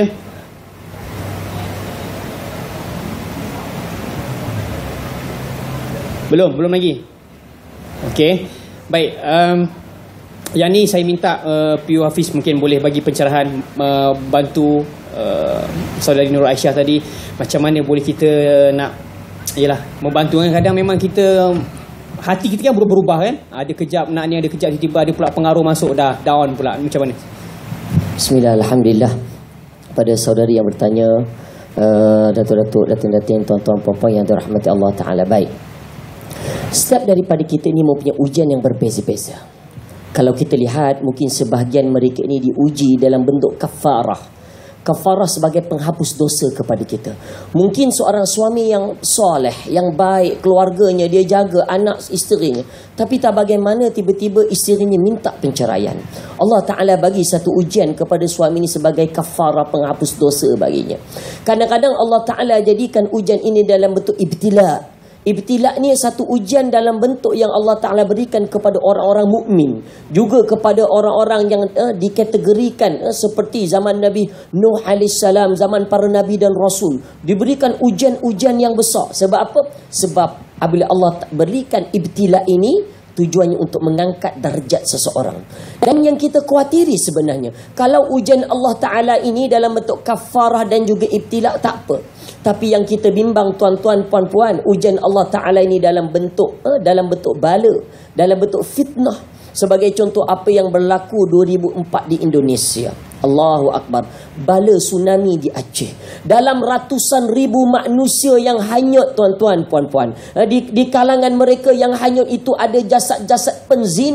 Belum, belum lagi. Okey. Baik, um, yang ni saya minta uh, P U Hafiz mungkin boleh bagi pencerahan, uh, bantu uh, saudari Nurul Aisyah tadi, macam mana boleh kita nak, yelah, membantu kan. Kadang memang kita, hati kita kan berubah-ubah kan. Ada kejap nak ni, ada kejap tiba-tiba ada pula pengaruh masuk, dah down pula. Macam mana? Bismillah, Alhamdulillah. Pada saudari yang bertanya, uh, datuk-datuk, datin-datin, tuan-tuan, puan-puan yang dirahmati Allah Ta'ala. Baik, setiap daripada kita ini mempunyai ujian yang berbeza-beza. Kalau kita lihat, mungkin sebahagian mereka ini diuji dalam bentuk kafarah. Kafarah sebagai penghapus dosa kepada kita. Mungkin seorang suami yang soleh, yang baik, keluarganya, dia jaga anak isterinya, tapi tak bagaimana tiba-tiba isterinya minta penceraian. Allah Ta'ala bagi satu ujian kepada suami ini sebagai kafarah, penghapus dosa baginya. Kadang-kadang Allah Ta'ala jadikan ujian ini dalam bentuk ibtila. Ibtila ni satu ujian dalam bentuk yang Allah Ta'ala berikan kepada orang-orang mukmin, juga kepada orang-orang yang eh, dikategorikan eh, seperti zaman Nabi Nuh alaihissalam, zaman para Nabi dan Rasul, diberikan ujian-ujian yang besar. Sebab apa? Sebab apabila Allah berikan ibtila ini, tujuannya untuk mengangkat darjat seseorang. Dan yang kita khawatiri sebenarnya, kalau ujian Allah Ta'ala ini dalam bentuk kafarah dan juga ibtila, tak apa. Tapi yang kita bimbang, tuan-tuan, puan-puan, ujian Allah Ta'ala ini dalam bentuk eh, dalam bentuk bala, dalam bentuk fitnah. Sebagai contoh apa yang berlaku dua ribu empat di Indonesia. Allahu Akbar. Bala tsunami di Aceh. Dalam ratusan ribu manusia yang hanyut, tuan-tuan, puan-puan. Di, di kalangan mereka yang hanyut itu ada jasad-jasad penzina.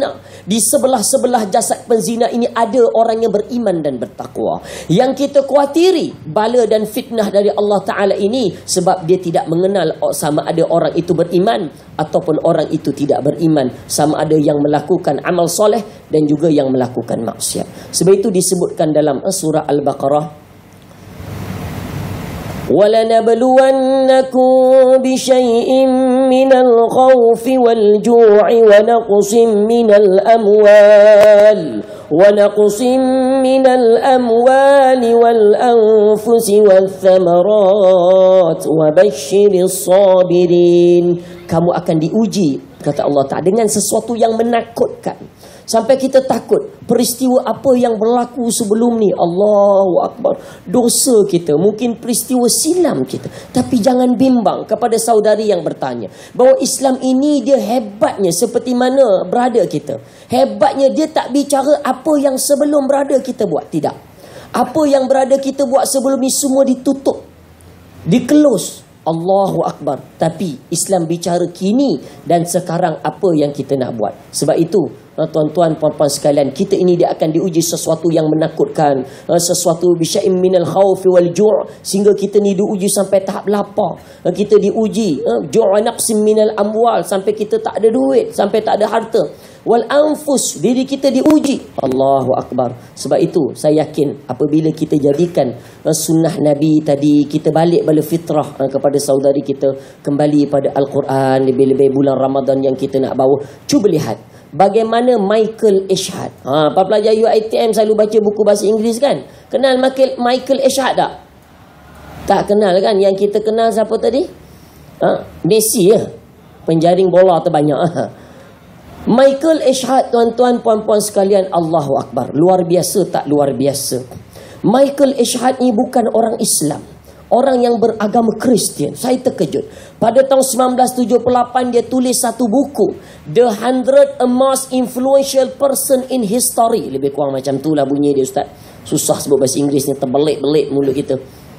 Di sebelah-sebelah jasad penzina ini ada orang yang beriman dan bertakwa. Yang kita khawatiri bala dan fitnah dari Allah Ta'ala ini sebab dia tidak mengenal sama ada orang itu beriman ataupun orang itu tidak beriman, sama ada yang melakukan amal soleh dan juga yang melakukan maksiat. Sebab itu disebutkan dalam surah Al-Baqarah, وَلَنَبْلُوَنَّكُمْ بِشَيْءٍ مِّنَ الْخَوْفِ وَالْجُوعِ وَنَقْصٍ مِّنَ الْأَمْوَالِ وَنَقْصٍ مِّنَ الْأَمْوَالِ وَالْأَنفُسِ وَالثَّمَرَاتِ وَبَشِّرِ الصَّابِرِينَ. Kamu akan diuji, kata Allah Ta'ala, dengan sesuatu yang menakutkan. Sampai kita takut peristiwa apa yang berlaku sebelum ni. Allahu Akbar. Dosa kita, mungkin peristiwa silam kita. Tapi jangan bimbang kepada saudari yang bertanya bahawa Islam ini dia hebatnya seperti mana berada kita. Hebatnya dia tak bicara apa yang sebelum berada kita buat. Tidak. Apa yang berada kita buat sebelum ni semua ditutup, di-close. Allahu Akbar. Tapi Islam bicara kini dan sekarang apa yang kita nak buat. Sebab itu tuan-tuan, puan-puan sekalian, kita ini dia akan diuji sesuatu yang menakutkan, sesuatu bisya'im minal khawfi wal ju' sehingga kita ni diuji sampai tahap lapar. Kita diuji ju'a naqsim minal amwal sampai kita tak ada duit, sampai tak ada harta. Wal anfus, diri kita diuji. Allahu Akbar. Sebab itu saya yakin apabila kita jadikan sunnah Nabi tadi, kita balik balik fitrah kepada saudari kita, kembali pada Al-Quran, lebih-lebih bulan Ramadan yang kita nak bawa. Cuba lihat bagaimana Michael Ishad. Ha, para pelajar U I T M selalu baca buku bahasa Inggeris kan? Kenal Michael, Michael Ishad tak? Tak kenal kan? Yang kita kenal siapa tadi? Ha, Messi ya. Penjaring bola terbanyak. Ha. Michael Ishad, tuan-tuan, puan-puan sekalian, Allahu Akbar. Luar biasa tak luar biasa. Michael Ishad ni bukan orang Islam, orang yang beragama Kristian. Saya terkejut. Pada tahun sembilan belas tujuh puluh lapan dia tulis satu buku, The Hundred Most Influential Person in History. Lebih kurang macam tu lah bunyi dia, Ustaz. Susah sebut bahasa Inggeris ni, terbelit-belit mulut kita.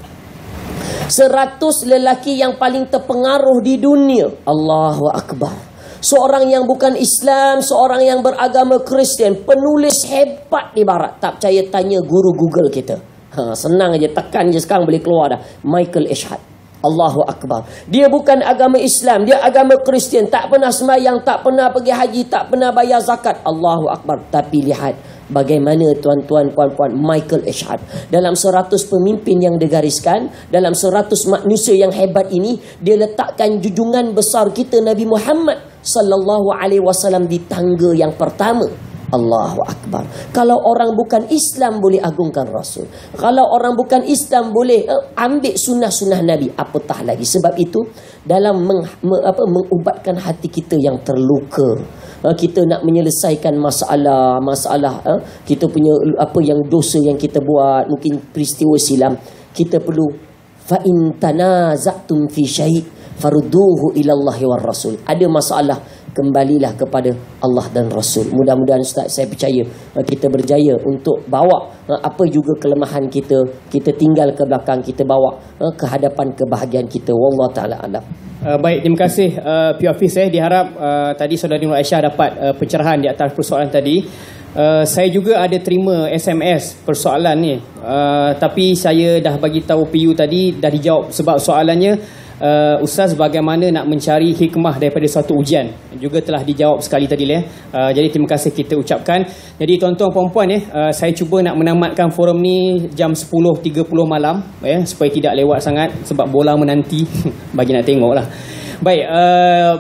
Seratus lelaki yang paling terpengaruh di dunia. Allahu Akbar. Seorang yang bukan Islam, seorang yang beragama Kristian, penulis hebat di barat. Tak percaya tanya guru Google kita. Ha, senang aja, tekan je sekarang boleh keluar dah. Michael Ishad. Allahu Akbar. Dia bukan agama Islam, dia agama Kristian. Tak pernah sembahyang, tak pernah pergi haji, tak pernah bayar zakat. Allahu Akbar. Tapi lihat bagaimana tuan-tuan, puan-puan, Michael Ishad dalam seratus pemimpin yang digariskan, dalam seratus manusia yang hebat ini, dia letakkan junjungan besar kita Nabi Muhammad sallallahu alaihi wasallam di tangga yang pertama. Allahu Akbar. Kalau orang bukan Islam boleh agungkan Rasul, kalau orang bukan Islam boleh uh, ambil sunnah-sunnah Nabi, apatah lagi. Sebab itu dalam meng, me, apa, mengubatkan hati kita yang terluka, uh, kita nak menyelesaikan masalah masalah uh, kita punya apa yang dosa yang kita buat, mungkin peristiwa silam, kita perlu fa in tanaza'tum fi syai' farudduhu ila Allahi war Rasul. Ada masalah, kembalilah kepada Allah dan Rasul. Mudah-mudahan Ustaz, saya percaya kita berjaya untuk bawa apa juga kelemahan kita, kita tinggal ke belakang, kita bawa ke hadapan kebahagiaan kita. Wallahu taala alam. Uh, baik, terima kasih uh, P. Hafiz. Saya diharap uh, tadi saudari Nur Aisyah dapat uh, pencerahan di atas persoalan tadi. Uh, saya juga ada terima S M S persoalan ni, uh, tapi saya dah bagi tahu P U tadi, dah dijawab. Sebab soalannya Uh, Ustaz, bagaimana nak mencari hikmah daripada suatu ujian, juga telah dijawab sekali tadi lah. Uh, jadi terima kasih kita ucapkan. Jadi tuan-tuan puan-puan ya, uh, saya cuba nak menamatkan forum ni jam sepuluh tiga puluh malam ya, supaya tidak lewat sangat sebab bola menanti bagi nak tengok lah. Baik, uh,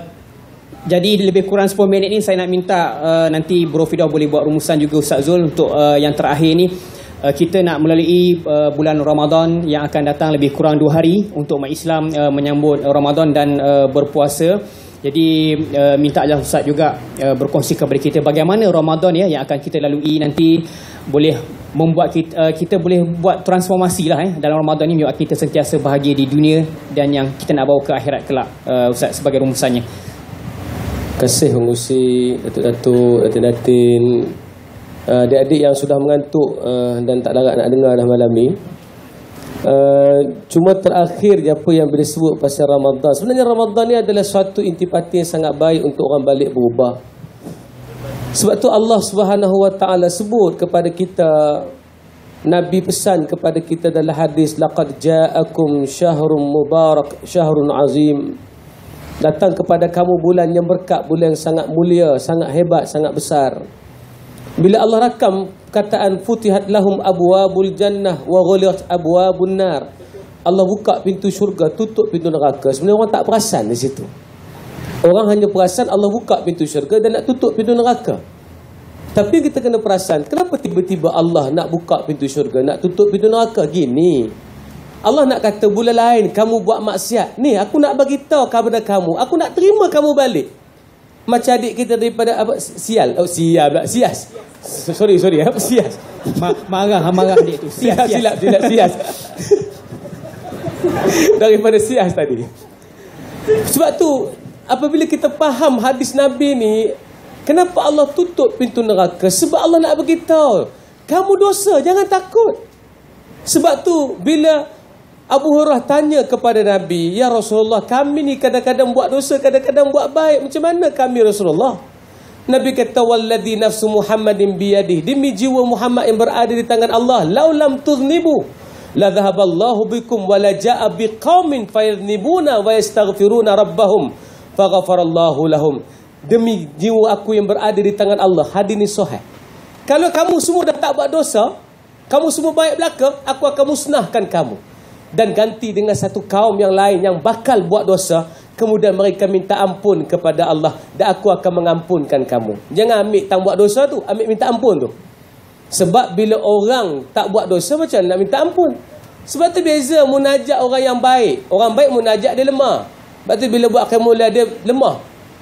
jadi lebih kurang sepuluh minit ni saya nak minta uh, nanti Bro Fidah boleh buat rumusan juga Ustaz Zul untuk uh, yang terakhir ni. Uh, kita nak melalui uh, bulan Ramadan yang akan datang lebih kurang dua hari untuk umat Islam uh, menyambut uh, Ramadan dan uh, berpuasa. Jadi uh, minta Allah Ustaz juga uh, berkongsi kepada kita bagaimana Ramadan ya yang akan kita lalui nanti boleh membuat kita, uh, kita boleh buat transformasi lah eh, dalam Ramadan ni, membuat kita sentiasa bahagia di dunia dan yang kita nak bawa ke akhirat kelak. Uh, Ustaz sebagai rumusannya. Terima kasih pengusi Datuk-Datuk, Datin-Datin, Uh, adik-adik yang sudah mengantuk uh, dan tak larat nak dengar dah malam ni. Uh, cuma terakhir je apa yang boleh sebut pasal Ramadan. Sebenarnya Ramadan ni adalah suatu intipati yang sangat baik untuk orang balik berubah. Sebab tu Allah Subhanahu Wa Taala sebut kepada kita, Nabi pesan kepada kita dalam hadis, laqad ja'akum syahrun mubarak syahrun azim. Datang kepada kamu bulan yang berkat, bulan yang sangat mulia, sangat hebat, sangat besar. Bila Allah rakam kataan futihat lahum abwabul jannah wa ghuliqat abwabun nar, Allah buka pintu syurga, tutup pintu neraka. Sebenarnya orang tak perasan di situ. Orang hanya perasan Allah buka pintu syurga dan nak tutup pintu neraka. Tapi kita kena perasan, kenapa tiba-tiba Allah nak buka pintu syurga, nak tutup pintu neraka? Gini, Allah nak kata bulan lain kamu buat maksiat, ni aku nak bagi tahu kepada kamu, aku nak terima kamu balik. Macam adik kita daripada apa, sial, oh sial pula, sias. Sorry, sorry, apa sias? Ma- marah, marah adik tu. Sias, sias. Silap, silap, sias. Daripada sias tadi. Sebab tu apabila kita faham hadis Nabi ni, kenapa Allah tutup pintu neraka? Sebab Allah nak beritahu, kamu dosa, jangan takut. Sebab tu bila Abu Hurairah tanya kepada Nabi, ya Rasulullah, kami ni kadang-kadang buat dosa, kadang-kadang buat baik, macam mana kami Rasulullah? Nabi kata, walladhi nafsu Muhammadin biyadih, demi jiwa Muhammad yang berada di tangan Allah, lau lam tuznibu la dhahaballahu bikum wa la ja'a biqaumin fayadhnibuna wa yastaghfiruna rabbahum faghafarallahu lahum. Demi jiwa aku yang berada di tangan Allah, hadis ni sahih. Kalau kamu semua dah tak buat dosa, kamu semua baik belaka, aku akan musnahkan kamu dan ganti dengan satu kaum yang lain yang bakal buat dosa, kemudian mereka minta ampun kepada Allah dan aku akan mengampunkan kamu. Jangan ambil tak buat dosa tu, ambil minta ampun tu. Sebab bila orang tak buat dosa, macam mana nak minta ampun? Sebab tu beza munajat orang yang baik. Orang baik munajat dia lemah. Sebab tu bila buat kemuliaan dia lemah,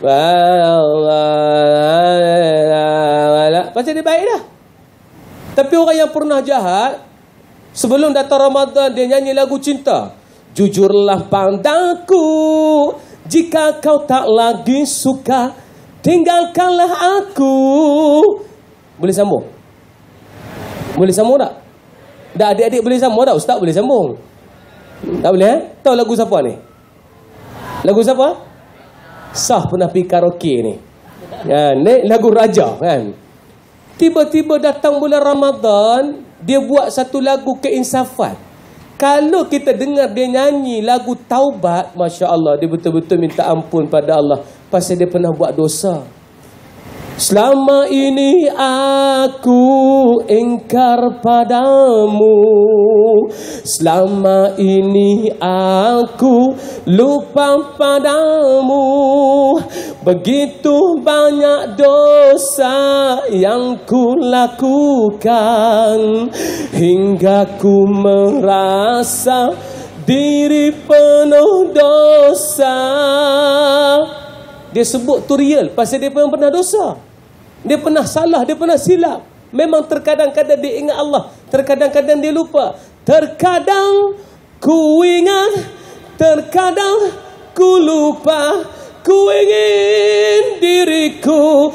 pasal dia baik dah. Tapi orang yang pernah jahat, sebelum datang Ramadan dia nyanyi lagu cinta. Jujurlah padaku, jika kau tak lagi suka, tinggalkanlah aku. Boleh sambung? Boleh sambung tak? Dah adik-adik boleh sambung tak? Ustaz boleh sambung? Tak boleh eh? Tahu lagu siapa ni? Lagu siapa? Sah pernah pergi karaoke ni. Ha, ni lagu Raja kan. Tiba-tiba datang bulan Ramadan, dia buat satu lagu keinsafan. Kalau kita dengar dia nyanyi lagu taubat, Masya Allah, dia betul-betul minta ampun pada Allah pasal dia pernah buat dosa. Selama ini aku ingkar padamu, selama ini aku lupa padamu. Begitu banyak dosa yang ku lakukan, hingga ku merasa diri penuh dosa. Dia sebut tu real pasal dia pernah pernah dosa. Dia pernah salah, dia pernah silap. Memang terkadang-kadang dia ingat Allah, terkadang-kadang dia lupa. Terkadang ku ingat, terkadang ku lupa. Ku ingin diriku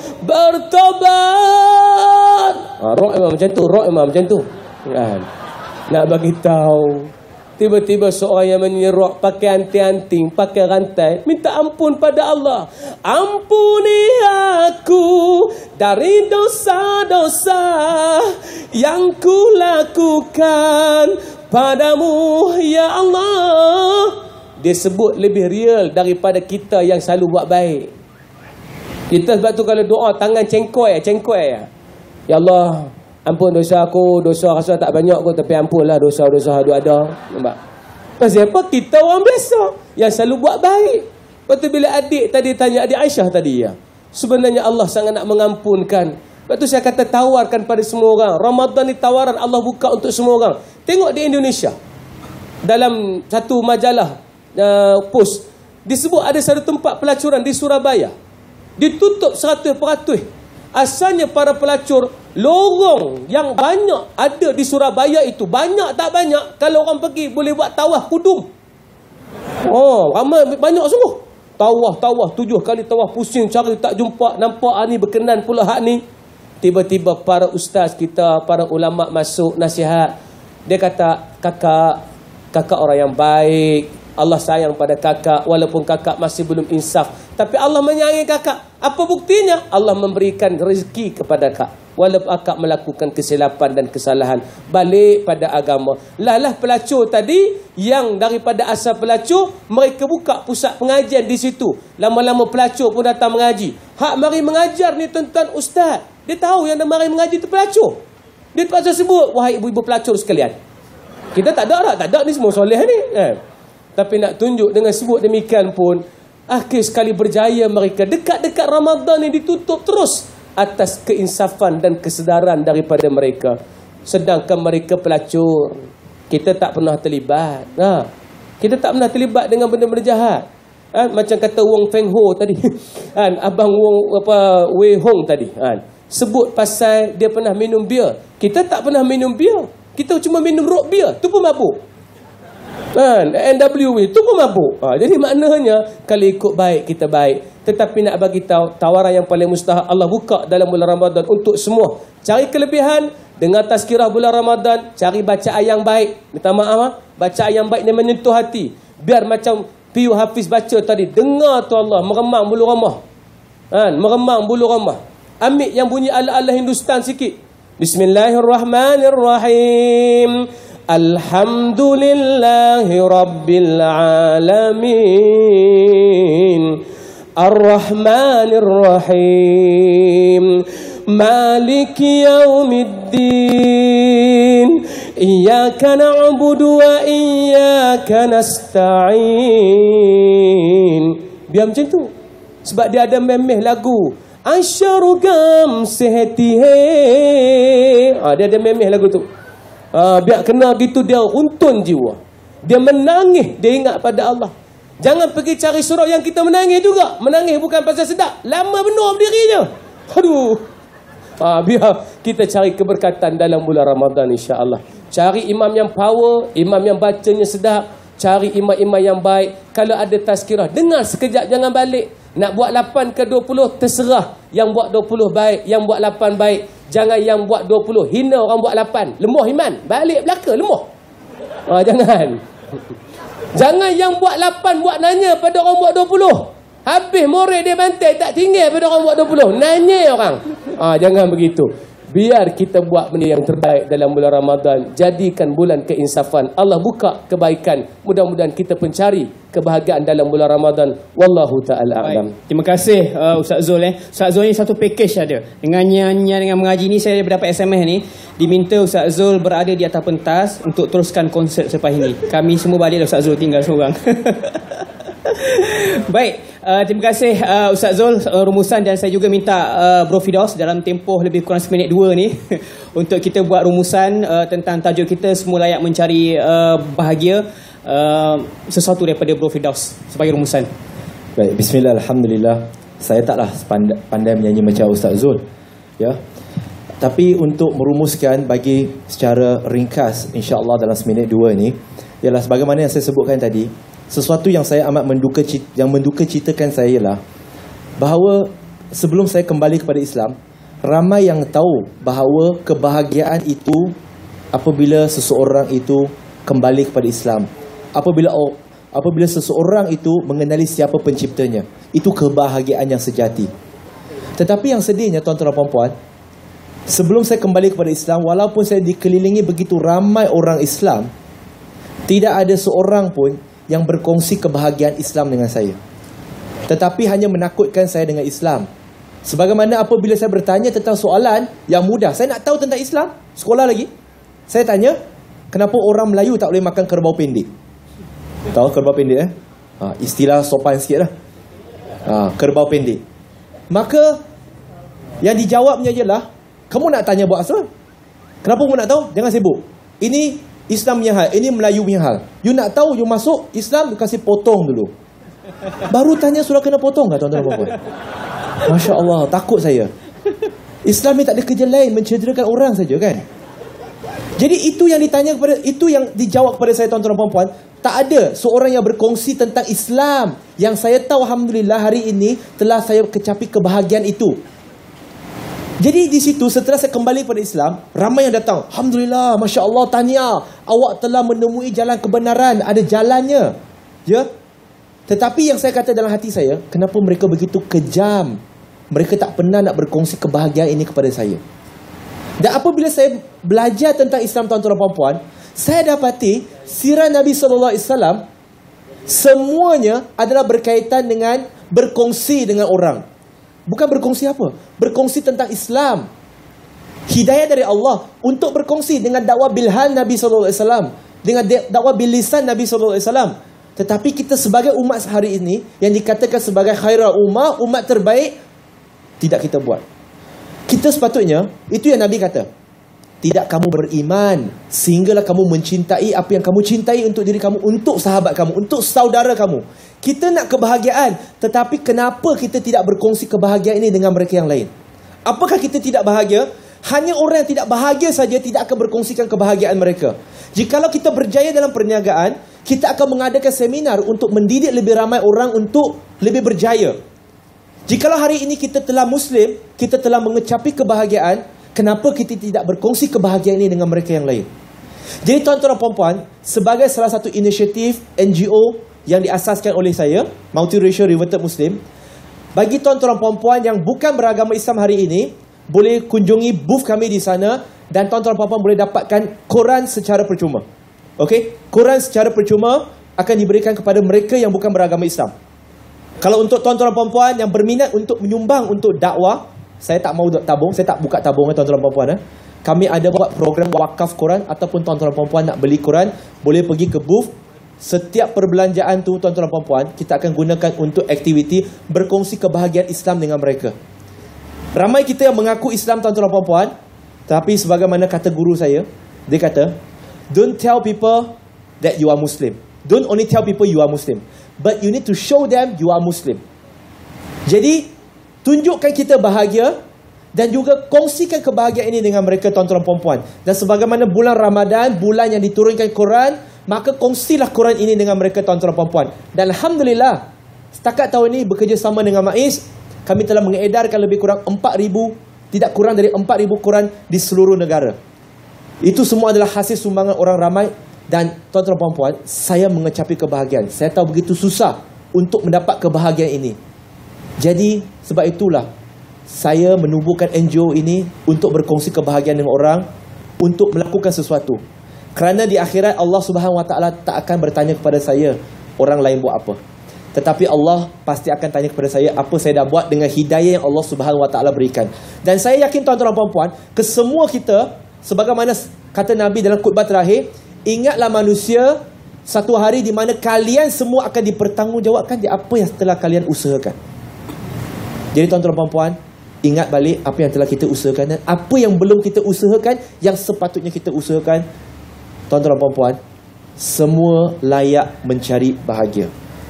bertobat. Ha, rock memang macam tu, rock memang macam tu. Kan? Nak bagi tahu. Tiba-tiba seorang yang menyerok pakai anting-anting, pakai rantai, minta ampun pada Allah. Ampuni aku dari dosa-dosa yang ku lakukan padamu, ya Allah. Dia sebut lebih real daripada kita yang selalu buat baik. Kita sebab tu kalau doa tangan cengkoi, cengkoi. Ya Allah, ampun dosa aku, dosa rasa tak banyak aku, tapi ampunlah dosa-dosa ada. Nampak? Pasal apa? Kita orang biasa yang selalu buat baik. Lepas tu bila adik tadi tanya, adik Aisyah tadi ya, sebenarnya Allah sangat nak mengampunkan. Lepas tu saya kata tawarkan pada semua orang. Ramadan ni tawaran Allah buka untuk semua orang. Tengok di Indonesia, dalam satu majalah uh, post, disebut ada satu tempat pelacuran di Surabaya, ditutup seratus peratus. Asalnya para pelacur, lorong yang banyak ada di Surabaya itu, banyak tak banyak, kalau orang pergi boleh buat tawaf kudung. Oh, ramai, banyak sungguh. Tawaf, tawaf, tujuh kali tawaf, pusing cari tak jumpa, nampak hak ni berkenan pula hak ni. Tiba-tiba para ustaz kita, para ulama masuk nasihat. Dia kata, kakak, kakak orang yang baik, Allah sayang pada kakak, walaupun kakak masih belum insaf, Tapi Allah menyayangi kakak. Apa buktinya? Allah memberikan rezeki kepada kak. Walaupun akak melakukan kesilapan dan kesalahan, balik pada agama. Lalah pelacur tadi, yang daripada asal pelacur, mereka buka pusat pengajian di situ. Lama-lama pelacur pun datang mengaji. Hak mari mengajar ni tuan-tuan ustaz, dia tahu yang mari mengaji tu pelacur. Dia terpaksa sebut, wahai ibu-ibu pelacur sekalian. Kita tak ada lah, tak ada ni semua soleh ni eh. Tapi nak tunjuk dengan sebut demikian pun, akhir sekali berjaya mereka. Dekat-dekat Ramadan ni ditutup terus atas keinsafan dan kesedaran daripada mereka. Sedangkan mereka pelacur, kita tak pernah terlibat. Ha. Kita tak pernah terlibat dengan benda-benda jahat. Ha. Macam kata Wong Feng Ho tadi, ha. Abang Wong apa Wei Hong tadi, ha. Sebut pasal dia pernah minum bir. Kita tak pernah minum bir. Kita cuma minum root beer, tu pun mabuk. Ha. N W W tu pun mabuk. Ha. Jadi maknanya kalau ikut baik kita baik. Tetapi nak bagi tahu, tawaran yang paling mustahak Allah buka dalam bulan Ramadan untuk semua. Cari kelebihan, dengar tazkirah bulan Ramadan, cari bacaan yang baik. Minta maaf ha? Bacaan yang baik ni menyentuh hati. Biar macam Piyu Hafiz baca tadi, dengar tu Allah meremang bulu ramah. Ha, meremang bulu ramah. Ambil yang bunyi ala-ala Hindustan sikit. Bismillahirrahmanirrahim. Alhamdulillahi Rabbil Alamin. Ar-Rahmanir-Rahim. Maliki Yaumiddin. Iyyaka na'budu wa iyyaka nasta'in. Biar macam tu. Sebab dia ada memeh lagu. Asyarugam sehati he. Ha, dia ada memeh lagu tu. Ha, biar kena gitu dia untun jiwa. Dia menangis, dia ingat pada Allah. Jangan pergi cari surau yang kita menangis juga. Menangis bukan pasal sedap. Lama benar berdirinya. Aduh. Ha, biar kita cari keberkatan dalam bulan Ramadan insya-Allah. Cari imam yang power, imam yang bacanya sedap. Cari imam-imam yang baik. Kalau ada tazkirah, dengar sekejap, jangan balik. Nak buat lapan ke dua puluh, terserah. Yang buat dua puluh baik, yang buat lapan baik. Jangan yang buat dua puluh, hina orang buat lapan. Lemah iman. Balik belaka, lemah. Ha, jangan. Jangan yang buat lapan buat nanya pada orang buat dua puluh. Habis more dia bantai tak tinggal pada orang buat dua puluh. Nanya orang. Ha, jangan begitu. Biar kita buat benda yang terbaik dalam bulan Ramadan. Jadikan bulan keinsafan. Allah buka kebaikan. Mudah-mudahan kita pencari kebahagiaan dalam bulan Ramadan. Wallahu ta'ala a'lam. Terima kasih uh, Ustaz Zul eh. Ustaz Zul ni satu package ada. Dengan nyanyian dengan mengaji ni, saya dapat S M S ni. Diminta Ustaz Zul berada di atas pentas untuk teruskan konsert selepas ini. Kami semua baliklah, Ustaz Zul tinggal seorang. Baik, uh, terima kasih uh, Ustaz Zul uh, rumusan, dan saya juga minta uh, Bro Fidaus dalam tempoh lebih kurang seminit dua ni untuk kita buat rumusan uh, tentang tajuk kita semua layak mencari uh, bahagia, uh, sesuatu daripada Bro Fidaus sebagai rumusan. Baik, bismillah, alhamdulillah. Saya taklah pandai, pandai menyanyi macam Ustaz Zul, ya. Tapi untuk merumuskan bagi secara ringkas insya-Allah dalam seminit dua ni, ialah sebagaimana yang saya sebutkan tadi. Sesuatu yang saya amat menduka yang menduka citakan saya ialah bahawa sebelum saya kembali kepada Islam, ramai yang tahu bahawa kebahagiaan itu apabila seseorang itu kembali kepada Islam. Apabila apabila seseorang itu mengenali siapa penciptanya, itu kebahagiaan yang sejati. Tetapi yang sedihnya tuan-tuan dan puan-puan, sebelum saya kembali kepada Islam, walaupun saya dikelilingi begitu ramai orang Islam, tidak ada seorang pun yang berkongsi kebahagiaan Islam dengan saya. Tetapi hanya menakutkan saya dengan Islam. Sebagaimana apabila saya bertanya tentang soalan yang mudah, saya nak tahu tentang Islam, sekolah lagi, saya tanya, kenapa orang Melayu tak boleh makan kerbau pendek? Tahu kerbau pendek eh? Ha, istilah sopan sikit lah. Ha, kerbau pendek. Maka yang dijawabnya ialah, kamu nak tanya buat asal? Kenapa kamu nak tahu? Jangan sibuk. Ini Islam punya hal, ini Melayu punya hal. You nak tahu, you masuk Islam, you kasih potong dulu. Baru tanya sudah kena potong tak tuan-tuan dan puan-puan? Masya Allah, takut saya. Islam ni tak ada kerja lain, mencederakan orang saja kan. Jadi itu yang ditanya kepada, itu yang dijawab kepada saya tuan-tuan dan puan-puan. Tak ada seorang yang berkongsi tentang Islam. Yang saya tahu alhamdulillah hari ini telah saya kecapi kebahagiaan itu. Jadi di situ setelah saya kembali kepada Islam, ramai yang datang. Alhamdulillah, Masya Allah, tahniah, awak telah menemui jalan kebenaran, ada jalannya. Ya. Tetapi yang saya kata dalam hati saya, kenapa mereka begitu kejam? Mereka tak pernah nak berkongsi kebahagiaan ini kepada saya. Dan apabila saya belajar tentang Islam, tuan-tuan dan puan-puan, saya dapati sirah Nabi sallallahu alaihi wasallam semuanya adalah berkaitan dengan berkongsi dengan orang. Bukan berkongsi apa? Berkongsi tentang Islam. Hidayah dari Allah untuk berkongsi dengan dakwah bilhal Nabi sallallahu alaihi wasallam, dengan dakwah bilisan Nabi sallallahu alaihi wasallam. Tetapi kita sebagai umat hari ini yang dikatakan sebagai khairul ummah, umat terbaik, tidak kita buat. Kita sepatutnya, itu yang Nabi kata, tidak kamu beriman sehinggalah kamu mencintai apa yang kamu cintai untuk diri kamu, untuk sahabat kamu, untuk saudara kamu. Kita nak kebahagiaan, tetapi kenapa kita tidak berkongsi kebahagiaan ini dengan mereka yang lain? Apakah kita tidak bahagia? Hanya orang yang tidak bahagia saja tidak akan berkongsikan kebahagiaan mereka. Jikalau kita berjaya dalam perniagaan, kita akan mengadakan seminar untuk mendidik lebih ramai orang untuk lebih berjaya. Jikalau hari ini kita telah Muslim, kita telah mengecapi kebahagiaan, kenapa kita tidak berkongsi kebahagiaan ini dengan mereka yang lain? Jadi tuan-tuan dan puan-puan, sebagai salah satu inisiatif N G O yang diasaskan oleh saya, Multiracial Reverted Muslim, bagi tuan-tuan dan puan-puan yang bukan beragama Islam hari ini, boleh kunjungi booth kami di sana dan tuan-tuan dan puan-puan boleh dapatkan Quran secara percuma. Okey, Quran secara percuma akan diberikan kepada mereka yang bukan beragama Islam. Kalau untuk tuan-tuan dan puan-puan yang berminat untuk menyumbang untuk dakwah, saya tak mau tabung, saya tak buka tabung eh, tuan-tuan dan puan-puan eh. Kami ada buat program wakaf Quran, ataupun tuan-tuan dan puan-puan nak beli Quran, boleh pergi ke booth. Setiap perbelanjaan tu tuan-tuan dan puan-puan, kita akan gunakan untuk aktiviti berkongsi kebahagiaan Islam dengan mereka. Ramai kita yang mengaku Islam, tuan-tuan dan puan-puan, tapi sebagaimana kata guru saya, dia kata, don't tell people that you are Muslim. Don't only tell people you are Muslim, but you need to show them you are Muslim. Jadi, tunjukkan kita bahagia dan juga kongsikan kebahagiaan ini dengan mereka, tuan-tuan dan puan-puan. Dan sebagaimana bulan Ramadan, bulan yang diturunkan Quran, maka kongsilah Quran ini dengan mereka, tuan-tuan dan puan-puan. Dan Alhamdulillah, setakat tahun ini bekerjasama dengan MAIS, kami telah mengedarkan lebih kurang empat ribu, tidak kurang dari empat ribu Quran di seluruh negara. Itu semua adalah hasil sumbangan orang ramai. Dan tuan-tuan dan puan-puan, saya mengecapi kebahagiaan. Saya tahu begitu susah untuk mendapat kebahagiaan ini. Jadi sebab itulah saya menubuhkan N G O ini untuk berkongsi kebahagiaan dengan orang, untuk melakukan sesuatu. Kerana di akhirat Allah Subhanahu Wa Taala tak akan bertanya kepada saya orang lain buat apa. Tetapi Allah pasti akan tanya kepada saya apa saya dah buat dengan hidayah yang Allah Subhanahu Wa Taala berikan. Dan saya yakin tuan-tuan dan puan-puan, kesemua kita, sebagaimana kata Nabi dalam khutbah terakhir, ingatlah manusia satu hari di mana kalian semua akan dipertanggungjawabkan di apa yang telah kalian usahakan. Jadi tuan-tuan dan puan-puan, ingat balik apa yang telah kita usahakan dan apa yang belum kita usahakan yang sepatutnya kita usahakan. Tuan-tuan dan puan-puan, semua layak mencari bahagia.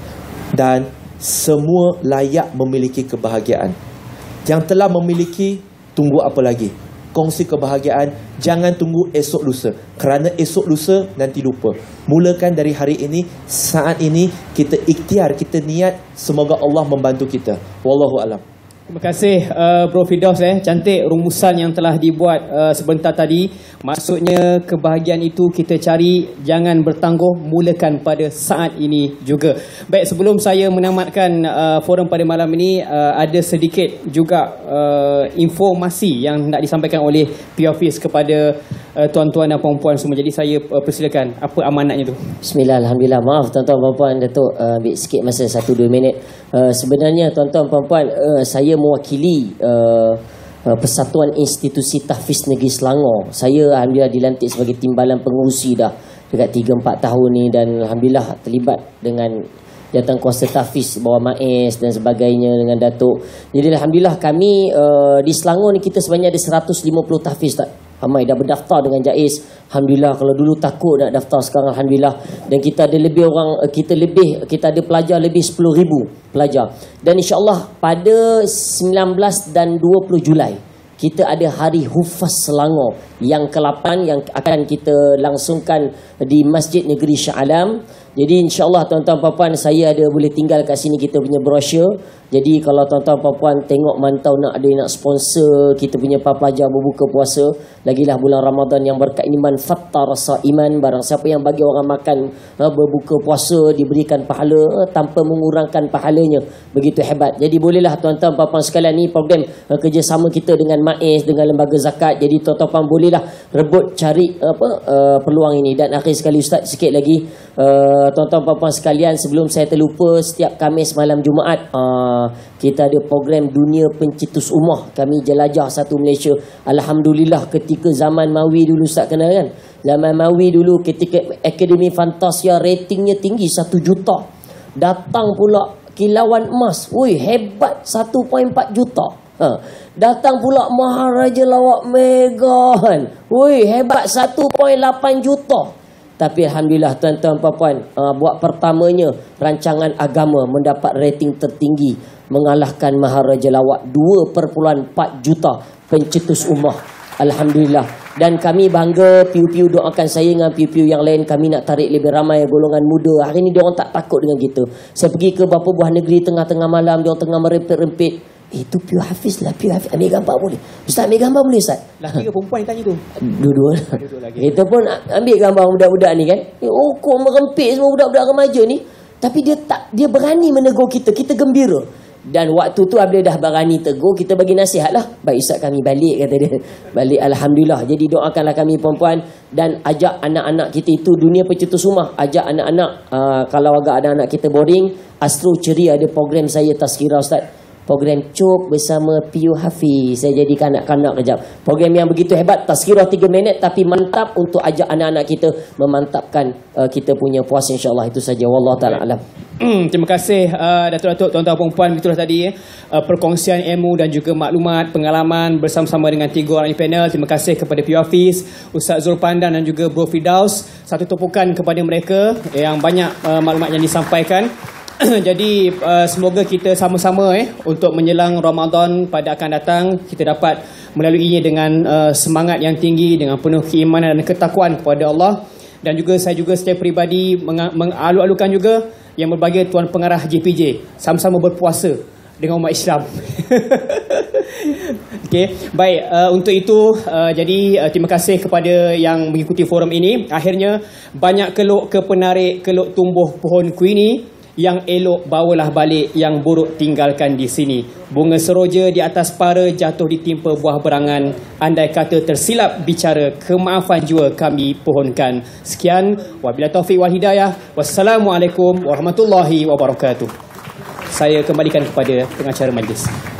Dan semua layak memiliki kebahagiaan. Yang telah memiliki, tunggu apa lagi? Kongsi kebahagiaan. Jangan tunggu esok lusa, kerana esok lusa nanti lupa. Mulakan dari hari ini, saat ini kita ikhtiar, kita niat, semoga Allah membantu kita. Wallahu a'lam. Terima kasih uh, Bro Firdaus eh. Cantik rumusan yang telah dibuat uh, sebentar tadi. Maksudnya kebahagiaan itu kita cari, jangan bertangguh, mulakan pada saat ini juga. Baik, sebelum saya menamatkan uh, forum pada malam ini, uh, ada sedikit juga uh, informasi yang nak disampaikan oleh P Hafiz kepada uh, tuan-tuan dan puan-puan semua. Jadi saya uh, persilakan, apa amanatnya tu? Bismillah, Alhamdulillah. Maaf tuan-tuan puan-puan, Datuk uh, ambil sikit masa satu dua minit. Uh, sebenarnya tuan-tuan puan-puan, uh, saya mewakili uh, uh, Persatuan Institusi Tahfiz Negeri Selangor. Saya alhamdulillah dilantik sebagai timbalan pengurusi dah dekat tiga empat tahun ni, dan alhamdulillah terlibat dengan jawatan kuasa tahfiz bawah MAIS dan sebagainya dengan Datuk. Jadi alhamdulillah kami uh, di Selangor ni kita sebenarnya ada seratus lima puluh tahfiz tak? Ramai dah berdaftar dengan JAIS. Alhamdulillah, kalau dulu takut nak daftar, sekarang alhamdulillah. Dan kita ada lebih orang, kita lebih kita ada pelajar lebih sepuluh ribu pelajar. Dan insya-Allah pada sembilan belas dan dua puluh Julai kita ada Hari Hufaz Selangor yang ke lapan yang akan kita langsungkan di Masjid Negeri Shah Alam. Jadi insyaAllah tuan-tuan puan-puan, saya ada boleh tinggal kat sini kita punya brosur. Jadi kalau tuan-tuan puan-puan tengok mantau nak ada nak sponsor kita punya para pelajar berbuka puasa, lagilah bulan Ramadan yang berkat ini, man fattar saiman, barang siapa yang bagi orang makan uh, berbuka puasa diberikan pahala uh, tanpa mengurangkan pahalanya. Begitu hebat. Jadi bolehlah tuan-tuan puan-puan sekalian, ni program uh, kerjasama kita dengan MAIS, dengan lembaga zakat. Jadi tuan-tuan puan bolehlah rebut cari apa uh, peluang ini. Dan akhir sekali Ustaz, sikit lagi uh, tuan-tuan puan-puan sekalian, sebelum saya terlupa, setiap Khamis malam Jumaat uh, kita ada program Dunia Pencetus Ummah. Kami jelajah satu Malaysia. Alhamdulillah, ketika zaman Mawi dulu Ustaz kenal kan? Zaman Mawi dulu ketika Akademi Fantasia ratingnya tinggi satu juta. Datang pula Kilauan Emas. Woi, hebat, satu perpuluhan empat juta. Ha. Datang pula Maharaja Lawak Megan. Woi, hebat, satu perpuluhan lapan juta. Tapi Alhamdulillah tuan-tuan puan-puan, uh, buat pertamanya rancangan agama mendapat rating tertinggi, mengalahkan Maharaja Lawak, dua perpuluhan empat juta pencetus ummah. Alhamdulillah. Dan kami bangga, piu-piu doakan saya dengan piu-piu yang lain, kami nak tarik lebih ramai golongan muda. Hari ni diorang tak takut dengan kita. Saya pergi ke beberapa buah negeri tengah-tengah malam, diorang tengah merempit-rempit. Itu piu Hafiz lah, piu Hafiz. Ambil gambar boleh? Ustaz, ambil gambar boleh Ustaz? Laki ke perempuan yang tanya tu? Dua-dua lah. Kita pun ambil gambar budak-budak ni kan. Oh, kok merempit semua budak-budak remaja ni. Tapi dia tak, dia berani menegur kita. Kita gembira. Dan waktu tu apabila dah berani tegur, kita bagi nasihat lah. Baik Ustaz, kami balik, kata dia. Balik, Alhamdulillah. Jadi doakanlah kami perempuan. Dan ajak anak-anak kita itu, Dunia Pencetus Ummah. Ajak anak-anak, uh, kalau agak ada anak kita boring, Astro Ceria ada program saya Tazkirah Ustaz. Program Cuk bersama Piu Hafiz. Saya jadi kanak-kanak kejap. Program yang begitu hebat, Tazkirah tiga minit, tapi mantap untuk ajak anak-anak kita memantapkan uh, kita punya puasa, insyaAllah. Itu saja. Wallahu ta'ala alam. Hmm, terima kasih uh, Datuk-Datuk, tuan-tuan perempuan. Begitulah tadi eh, uh, perkongsian ilmu dan juga maklumat, pengalaman bersama-sama dengan tiga orang di panel. Terima kasih kepada Piu Hafiz, Ustaz Zul Pandan dan juga Bro Firdaus. Satu tumpukan kepada mereka yang banyak uh, maklumat yang disampaikan. Jadi uh, semoga kita sama-sama eh untuk menjelang Ramadan pada akan datang, kita dapat melaluinya dengan uh, semangat yang tinggi, dengan penuh keimanan dan ketakwaan kepada Allah. Dan juga saya juga secara peribadi mengalu-alukan juga yang berbagai tuan pengarah J P J sama-sama berpuasa dengan umat Islam. Okey, baik, uh, untuk itu uh, jadi uh, terima kasih kepada yang mengikuti forum ini. Akhirnya banyak keluk ke penarik, keluk tumbuh pohon kuini. Yang elok bawalah balik, yang buruk tinggalkan di sini. Bunga seroja di atas para jatuh ditimpa buah berangan. Andai kata tersilap bicara, kemaafan jua kami pohonkan. Sekian, wabillahi taufiq wal hidayah. Wassalamualaikum warahmatullahi wabarakatuh. Saya kembalikan kepada pengacara majlis.